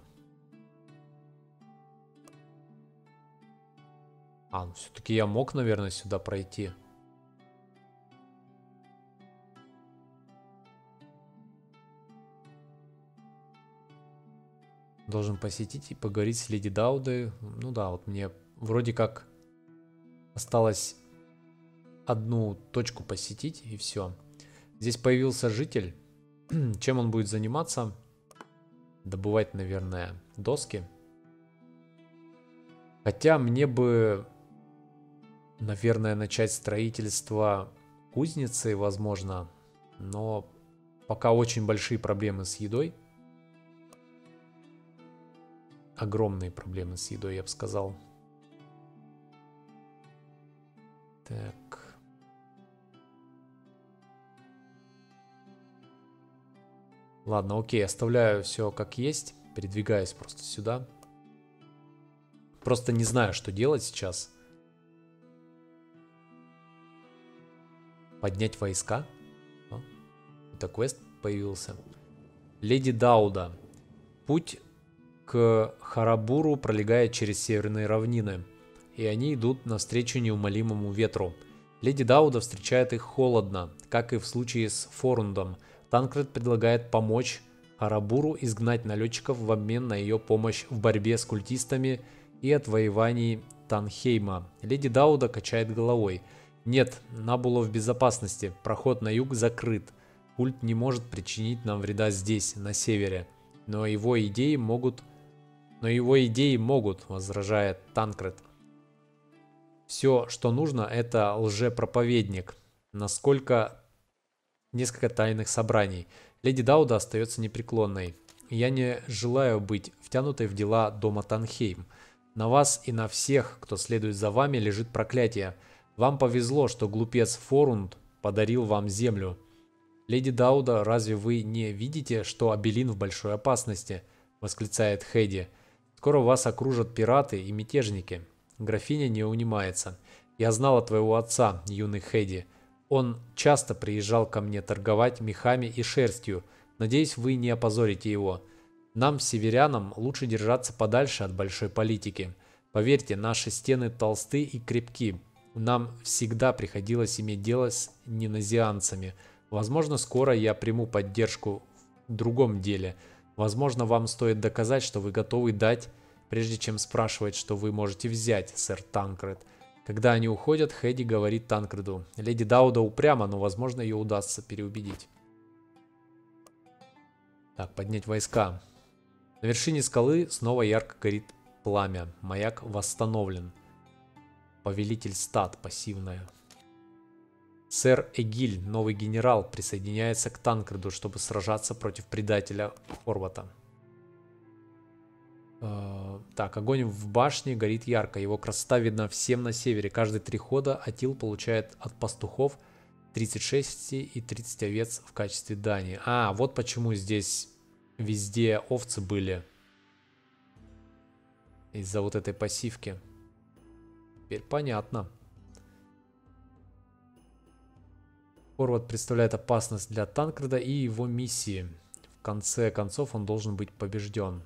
[SPEAKER 1] Ну все-таки я мог, наверное, сюда пройти. Должен посетить и поговорить с леди Даудой. Ну да, вот мне вроде как осталось одну точку посетить, и все. Здесь появился житель. Чем он будет заниматься? Добывать, наверное, доски. Хотя мне бы, наверное, начать строительство кузницы, возможно. Но пока очень большие проблемы с едой. Огромные проблемы с едой, я бы сказал. Так. Ладно, окей, оставляю все как есть. Передвигаюсь просто сюда. Просто не знаю, что делать сейчас. Поднять войска. Это квест появился. Леди Дауда. Путь к Харабуру пролегает через северные равнины, и они идут навстречу неумолимому ветру. Леди Дауда встречает их холодно, как и в случае с Форундом. Танкред предлагает помочь Харабуру изгнать налетчиков в обмен на ее помощь в борьбе с культистами и отвоевании Танхейма. Леди Дауда качает головой. Нет, Набула в безопасности, проход на юг закрыт. Культ не может причинить нам вреда здесь, на севере. Но его идеи могут, возражает Танкред. Все, что нужно, это лжепроповедник. Несколько тайных собраний. Леди Дауда остается непреклонной. Я не желаю быть втянутой в дела дома Танхейм. На вас и на всех, кто следует за вами, лежит проклятие. Вам повезло, что глупец Форунд подарил вам землю. Леди Дауда, разве вы не видите, что Абелин в большой опасности? Восклицает Хэдди. Скоро вас окружат пираты и мятежники. Графиня не унимается. Я знала твоего отца, юный Хэдди. Он часто приезжал ко мне торговать мехами и шерстью. Надеюсь, вы не опозорите его. Нам, северянам, лучше держаться подальше от большой политики. Поверьте, наши стены толсты и крепки. Нам всегда приходилось иметь дело с неназианцами. Возможно, скоро я приму поддержку в другом деле. Возможно, вам стоит доказать, что вы готовы дать, прежде чем спрашивать, что вы можете взять, сэр Танкред. Когда они уходят, Хэдди говорит Танкреду. Леди Дауда упряма, но, возможно, ее удастся переубедить. Так, поднять войска. На вершине скалы снова ярко горит пламя. Маяк восстановлен. Повелитель стад, пассивная. Сэр Эгиль, новый генерал, присоединяется к Танкреду, чтобы сражаться против предателя Хорвата. Так, огонь в башне горит ярко. Его красота видна всем на севере. Каждые 3 хода Атил получает от пастухов 36 и 30 овец в качестве дани. А, вот почему здесь везде овцы были. Из-за вот этой пассивки. Теперь понятно. Хорват представляет опасность для Танкреда и его миссии. В конце концов он должен быть побежден.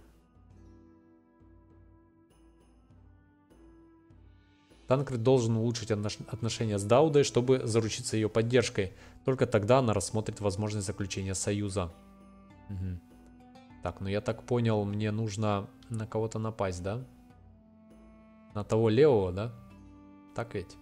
[SPEAKER 1] Танкред должен улучшить отношения с Даудой, чтобы заручиться ее поддержкой. Только тогда она рассмотрит возможность заключения союза. Угу. Так, ну я так понял, мне нужно на кого-то напасть, да? На того левого, да? Так ведь?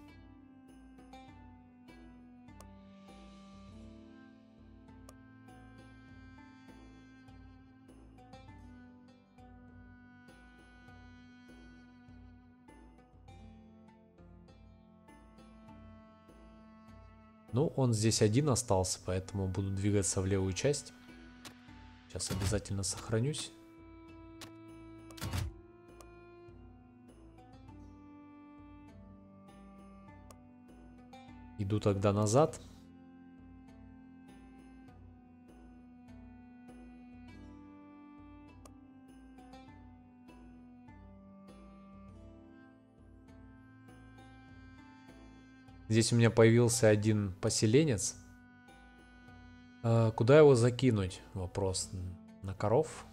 [SPEAKER 1] Ну, он здесь один остался, поэтому буду двигаться в левую часть. Сейчас обязательно сохранюсь. Иду тогда назад. Здесь у меня появился один поселенец. Куда его закинуть? Вопрос. На коров?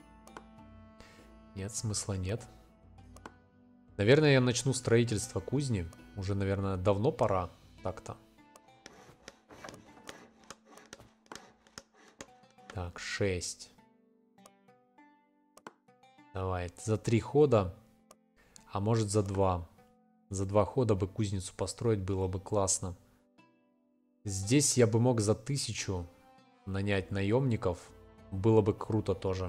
[SPEAKER 1] Нет, смысла нет. Наверное, я начну строительство кузни. Уже, наверное, давно пора. Так-то. Так, 6. Давай, за 3 хода, а может за 2. За 2 хода бы кузницу построить было бы классно. Здесь я бы мог за 1000 нанять наемников. Было бы круто тоже.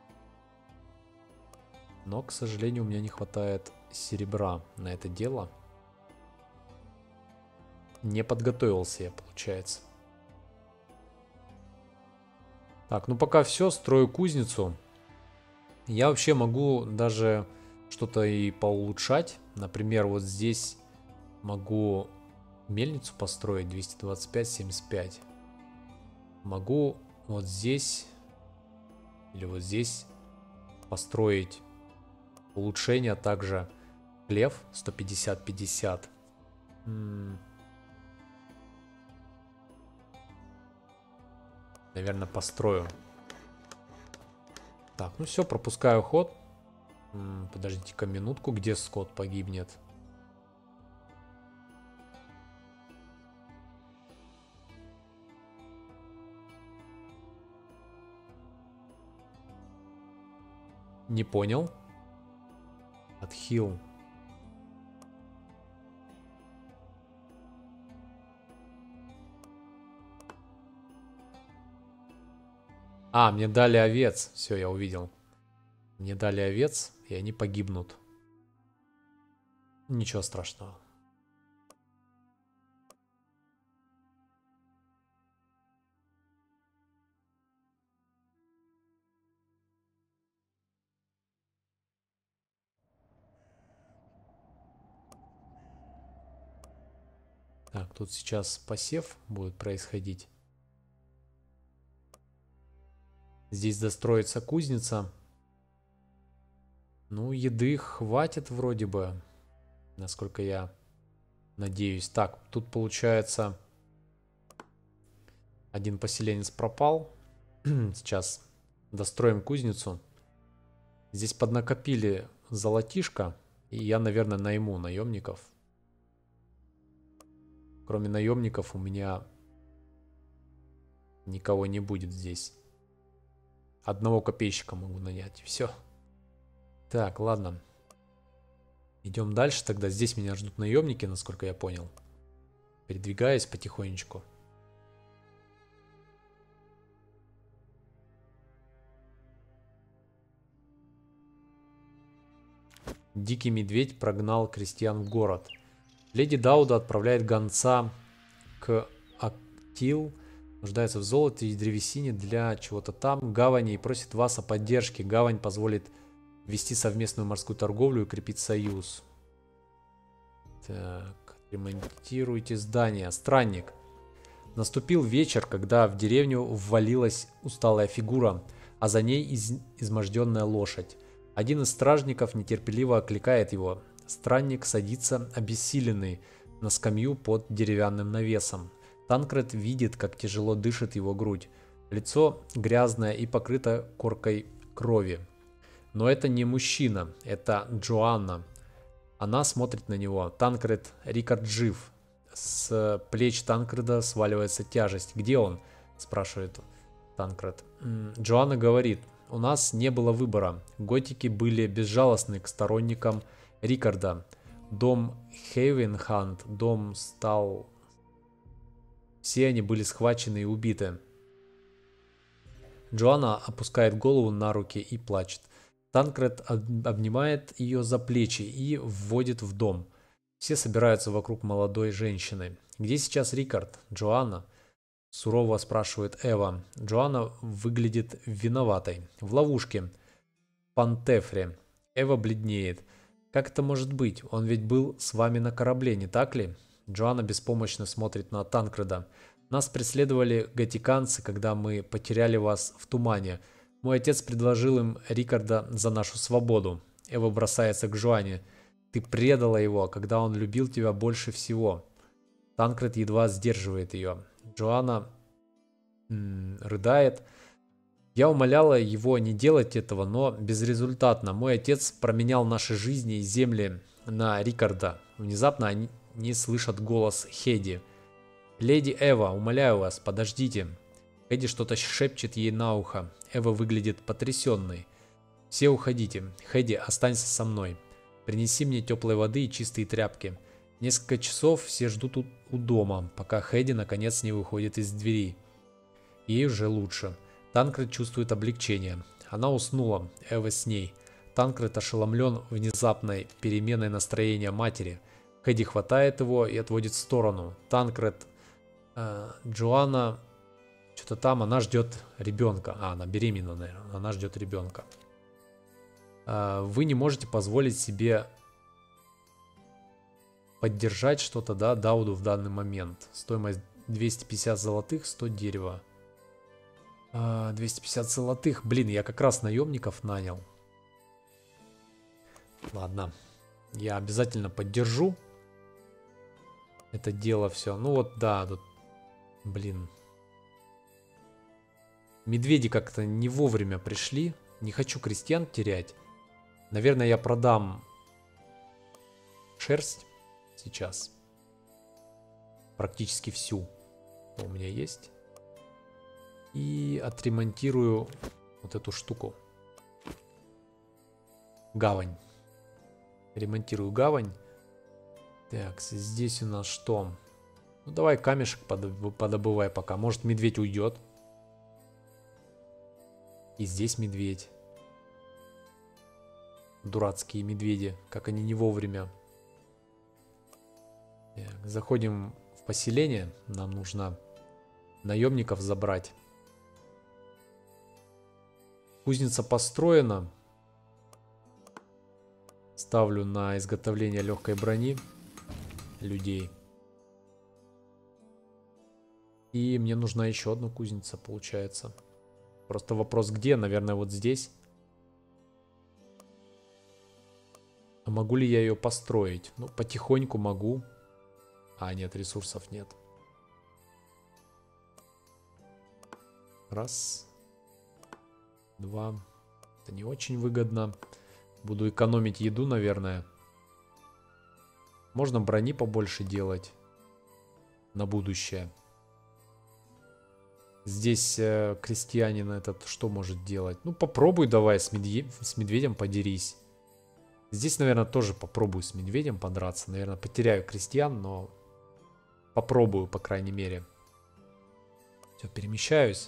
[SPEAKER 1] Но, к сожалению, у меня не хватает серебра на это дело. Не подготовился я, получается. Так, ну пока все, строю кузницу. Я вообще могу даже что-то и поулучшать. Например, вот здесь могу мельницу построить 225-75. Могу вот здесь или вот здесь построить улучшение, а также хлев 150-50. Наверное, построю. Так, ну все, пропускаю ход. Подождите-ка минутку, где скот погибнет. Не понял. Отхил. А, мне дали овец. Все, я увидел. Мне дали овец, и они погибнут. Ничего страшного. Так, тут сейчас посев будет происходить. Здесь достроится кузница. Ну, еды хватит вроде бы, насколько я надеюсь. Так, тут получается один поселенец пропал. Сейчас достроим кузницу. Здесь поднакопили золотишко, и я, наверное, найму наемников. Кроме наемников у меня никого не будет здесь. Одного копейщика могу нанять. Все. Так, ладно. Идем дальше тогда. Здесь меня ждут наемники, насколько я понял. Передвигаюсь потихонечку. Дикий медведь прогнал крестьян в город. Леди Дауда отправляет гонца к Актил, нуждается в золоте и древесине для чего-то там, гавани, и просит вас о поддержке. Гавань позволит вести совместную морскую торговлю и крепить союз. Так, ремонтируйте здание. Странник. Наступил вечер, когда в деревню ввалилась усталая фигура, а за ней изможденная лошадь. Один из стражников нетерпеливо окликает его. Странник садится обессиленный на скамью под деревянным навесом. Танкред видит, как тяжело дышит его грудь. Лицо грязное и покрыто коркой крови. Но это не мужчина, это Джоанна. Она смотрит на него. Танкред, Рикард жив. С плеч Танкреда сваливается тяжесть. «Где он?» – спрашивает Танкред. Джоанна говорит: «У нас не было выбора. Готики были безжалостны к сторонникам Рикарда. Дом Хейвенханд, дом Стал... Все они были схвачены и убиты». Джоанна опускает голову на руки и плачет. Танкред обнимает ее за плечи и вводит в дом. Все собираются вокруг молодой женщины. «Где сейчас Рикард? Джоанна?» – сурово спрашивает Эва. Джоанна выглядит виноватой. В ловушке. Пантефре. Эва бледнеет. «Как это может быть? Он ведь был с вами на корабле, не так ли?» Джоанна беспомощно смотрит на Танкреда. «Нас преследовали готиканцы, когда мы потеряли вас в тумане. Мой отец предложил им Рикарда за нашу свободу». Эва бросается к Джоанне. «Ты предала его, когда он любил тебя больше всего». Танкред едва сдерживает ее. Джоанна рыдает. «Я умоляла его не делать этого, но безрезультатно. Мой отец променял наши жизни и земли на Рикарда». Внезапно они слышат голос Хеди. «Леди Эва, умоляю вас, подождите». Хеди что-то шепчет ей на ухо. Эва выглядит потрясенной. Все уходите. Хэдди, останься со мной. Принеси мне теплой воды и чистые тряпки. Несколько часов все ждут у дома, пока Хэдди наконец не выходит из двери. Ей уже лучше. Танкред чувствует облегчение. Она уснула, Эва с ней. Танкред ошеломлен внезапной переменой настроения матери. Хэдди хватает его и отводит в сторону. Танкред, Джоанна, что-то там, она ждет ребенка. Она беременна, наверное. Она ждет ребенка. Вы не можете позволить себе поддержать что-то, да, Дауду в данный момент. Стоимость 250 золотых, 100 дерева. 250 золотых. Блин, я как раз наемников нанял. Ладно. Я обязательно поддержу это дело все. Ну вот, да, тут, блин. Медведи как-то не вовремя пришли. Не хочу крестьян терять. Наверное, я продам шерсть сейчас. Практически всю, что у меня есть. И отремонтирую вот эту штуку. Гавань. Ремонтирую гавань. Так, здесь у нас что? Ну, давай камешек подобывай пока. Может, медведь уйдет. И здесь медведь. Дурацкие медведи. Как они не вовремя. Так, заходим в поселение. Нам нужно наемников забрать. Кузница построена. Ставлю на изготовление легкой брони людей. И мне нужна еще одна кузница, получается. Просто вопрос где? Наверное, вот здесь. А могу ли я ее построить? Ну, потихоньку могу. А, нет, ресурсов нет. Раз. Два. Это не очень выгодно. Буду экономить еду, наверное. Можно брони побольше делать. На будущее. Здесь крестьянин этот что может делать? Ну, попробуй давай с медведем подерись. Здесь, наверное, тоже попробую с медведем подраться. Наверное, потеряю крестьян, но попробую, по крайней мере. Все, перемещаюсь.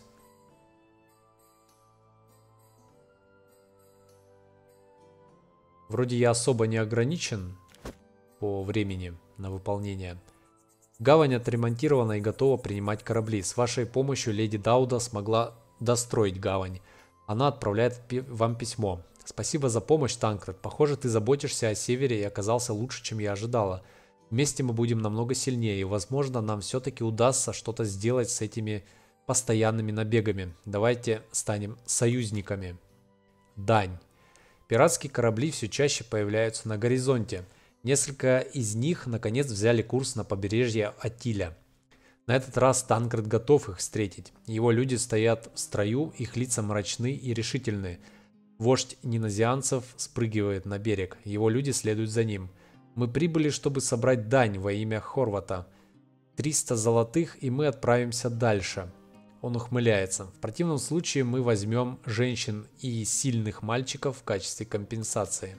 [SPEAKER 1] Вроде я особо не ограничен по времени на выполнение. Гавань отремонтирована и готова принимать корабли. С вашей помощью леди Дауда смогла достроить гавань. Она отправляет вам письмо. Спасибо за помощь, Танкред. Похоже, ты заботишься о севере и оказался лучше, чем я ожидала. Вместе мы будем намного сильнее, и, возможно, нам все-таки удастся что-то сделать с этими постоянными набегами. Давайте станем союзниками. Дань. Пиратские корабли все чаще появляются на горизонте. Несколько из них, наконец, взяли курс на побережье Атиля. На этот раз Танкред готов их встретить. Его люди стоят в строю, их лица мрачны и решительны. Вождь нинозианцев спрыгивает на берег. Его люди следуют за ним. Мы прибыли, чтобы собрать дань во имя Хорвата. 300 золотых, и мы отправимся дальше. Он ухмыляется. В противном случае мы возьмем женщин и сильных мальчиков в качестве компенсации.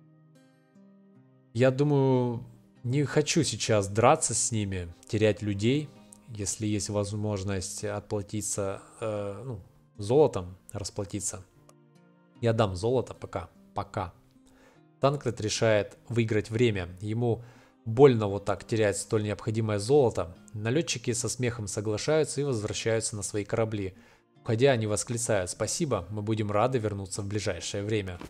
[SPEAKER 1] Я думаю, не хочу сейчас драться с ними, терять людей. Если есть возможность отплатиться, золотом расплатиться. Я дам золото пока. Танкред решает выиграть время. Ему больно вот так терять столь необходимое золото. Налетчики со смехом соглашаются и возвращаются на свои корабли. Уходя, они восклицают: «Спасибо, мы будем рады вернуться в ближайшее время».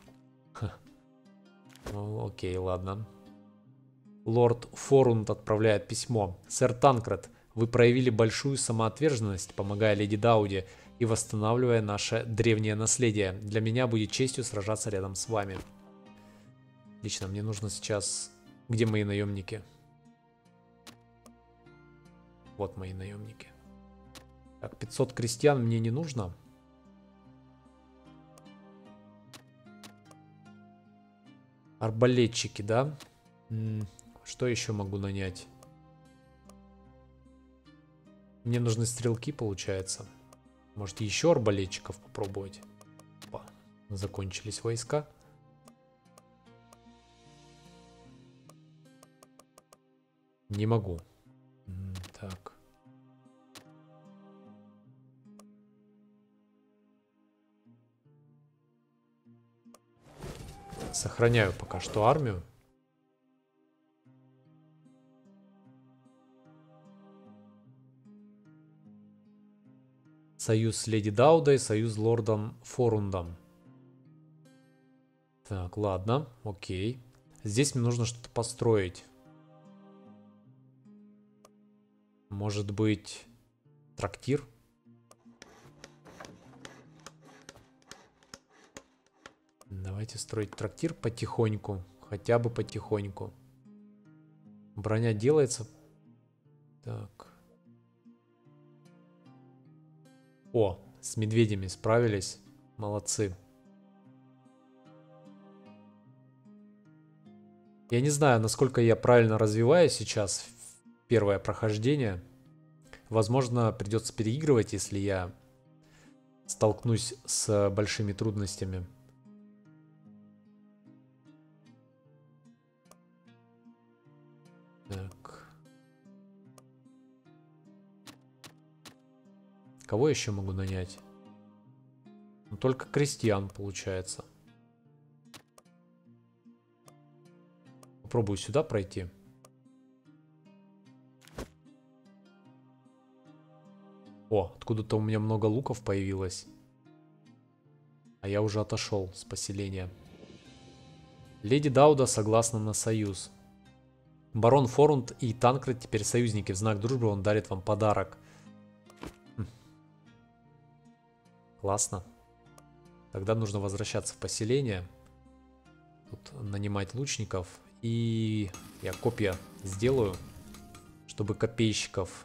[SPEAKER 1] Ну, окей, ладно. Лорд Форунд отправляет письмо. «Сэр Танкред, вы проявили большую самоотверженность, помогая леди Дауде и восстанавливая наше древнее наследие. Для меня будет честью сражаться рядом с вами». Лично мне нужно сейчас... Где мои наемники? Вот мои наемники. Так, 500 крестьян мне не нужно. Арбалетчики, да? Что еще могу нанять? Мне нужны стрелки, получается. Может, еще арбалетчиков попробовать? Опа. Закончились войска. Не могу. Так. Сохраняю пока что армию. Союз с Леди Даудой, союз с лордом Форундом. Так, ладно, окей. Здесь мне нужно что-то построить. Может быть, трактир? Давайте строить трактир потихоньку. Хотя бы потихоньку. Броня делается. Так. О, с медведями справились. Молодцы. Я не знаю, насколько я правильно развиваю сейчас первое прохождение. Возможно, придется переигрывать, если я столкнусь с большими трудностями. Так. Кого еще могу нанять? Ну, только крестьян, получается. Попробую сюда пройти. О, откуда-то у меня много луков появилось. А я уже отошел с поселения. Леди Дауда согласна на союз. Барон Форунд и Танкред теперь союзники. В знак дружбы он дарит вам подарок. Классно. Тогда нужно возвращаться в поселение. Тут нанимать лучников. И я копья сделаю, чтобы копейщиков...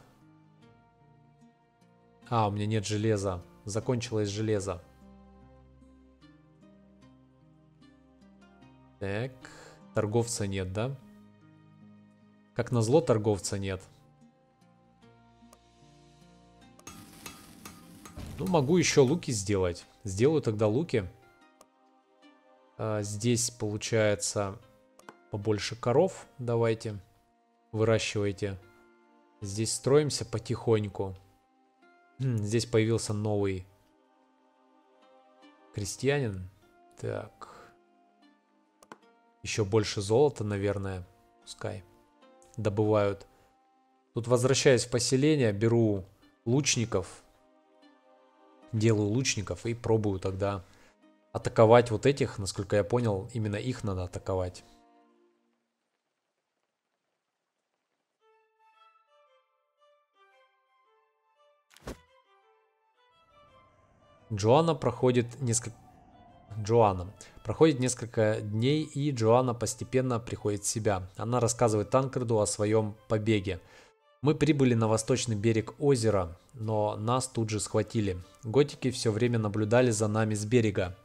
[SPEAKER 1] А, у меня нет железа. Закончилось железо. Так. Торговца нет, да? Как назло, торговца нет. Ну, могу еще луки сделать. Сделаю тогда луки. Здесь получается побольше коров. Давайте. Выращивайте. Здесь строимся потихоньку. Здесь появился новый крестьянин. Так. Еще больше золота, наверное. Пускай добывают. Тут возвращаюсь в поселение, беру лучников. Делаю лучников и пробую тогда атаковать вот этих. Насколько я понял, именно их надо атаковать. Джоанна проходит несколько дней, и Джоанна постепенно приходит в себя. Она рассказывает Танкреду о своем побеге. Мы прибыли на восточный берег озера, но нас тут же схватили. Готики все время наблюдали за нами с берега.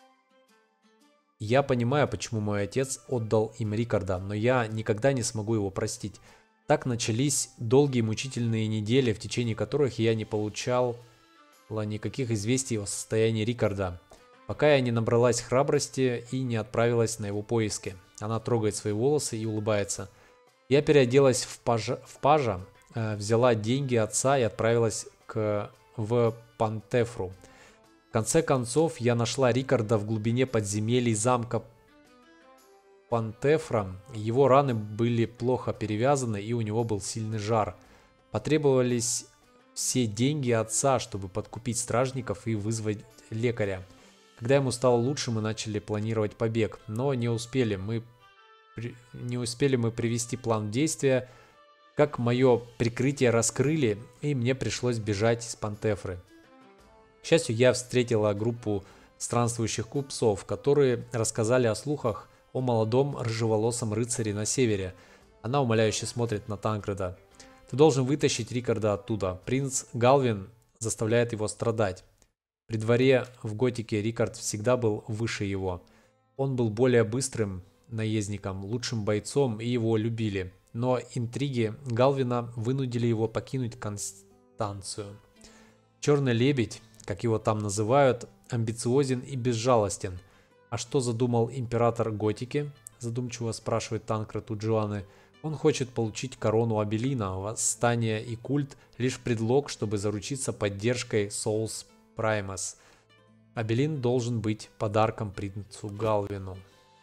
[SPEAKER 1] Я понимаю, почему мой отец отдал им Рикарда, но я никогда не смогу его простить. Так начались долгие мучительные недели, в течение которых я не получал никаких известий о состоянии Рикарда, пока я не набралась храбрости и не отправилась на его поиски. Она трогает свои волосы и улыбается. Я переоделась в пажа, взяла деньги отца и отправилась в Пантефру. В конце концов, я нашла Рикарда в глубине подземелий замка Пантефра. Его раны были плохо перевязаны, и у него был сильный жар. Потребовались все деньги отца, чтобы подкупить стражников и вызвать лекаря. Когда ему стало лучше, мы начали планировать побег, но не успели мы привести план в действие, как мое прикрытие раскрыли, и мне пришлось бежать из Пантефры. К счастью, я встретила группу странствующих купцов, которые рассказали о слухах о молодом рыжеволосом рыцаре на севере. Она умоляюще смотрит на Танкреда. Ты должен вытащить Рикарда оттуда. Принц Галвин заставляет его страдать. При дворе в Готике Рикард всегда был выше его. Он был более быстрым наездником, лучшим бойцом, и его любили. Но интриги Галвина вынудили его покинуть Констанцию. Черный лебедь, как его там называют, амбициозен и безжалостен. А что задумал император Готики? Задумчиво спрашивает Танкред у Джоанны. Он хочет получить корону Абелина. Восстание и культ лишь предлог, чтобы заручиться поддержкой Соулс Праймас. Абелин должен быть подарком принцу Галвину.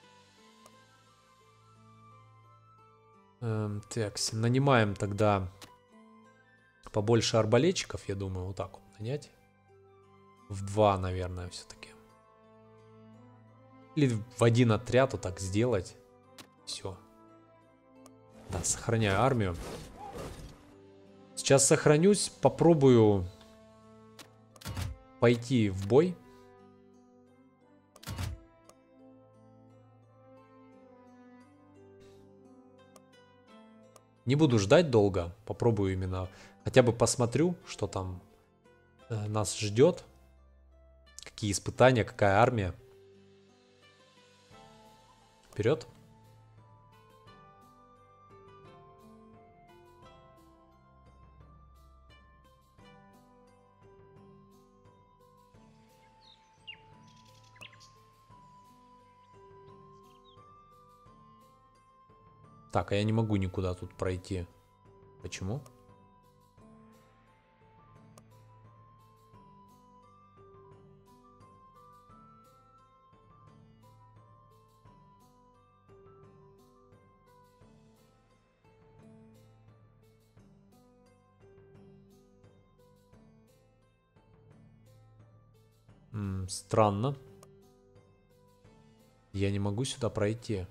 [SPEAKER 1] Так, нанимаем тогда побольше арбалетчиков, я думаю, вот так вот нанять. В 2, наверное, все-таки. Или в 1 отряд вот так сделать. Все. Да, сохраняю армию. Сейчас сохранюсь, попробую пойти в бой. Не буду ждать долго, попробую именно, хотя бы посмотрю, что там нас ждет, какие испытания, какая армия. Вперед. Так, а я не могу никуда тут пройти. Почему? Странно. Я не могу сюда пройти.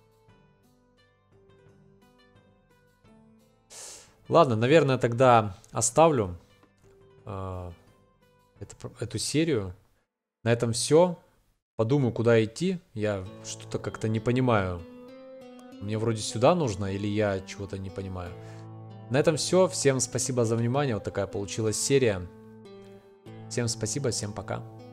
[SPEAKER 1] Ладно, наверное, тогда оставлю эту серию. На этом все. Подумаю, куда идти. Я что-то как-то не понимаю. Мне вроде сюда нужно, или я чего-то не понимаю. На этом все. Всем спасибо за внимание. Вот такая получилась серия. Всем спасибо, всем пока.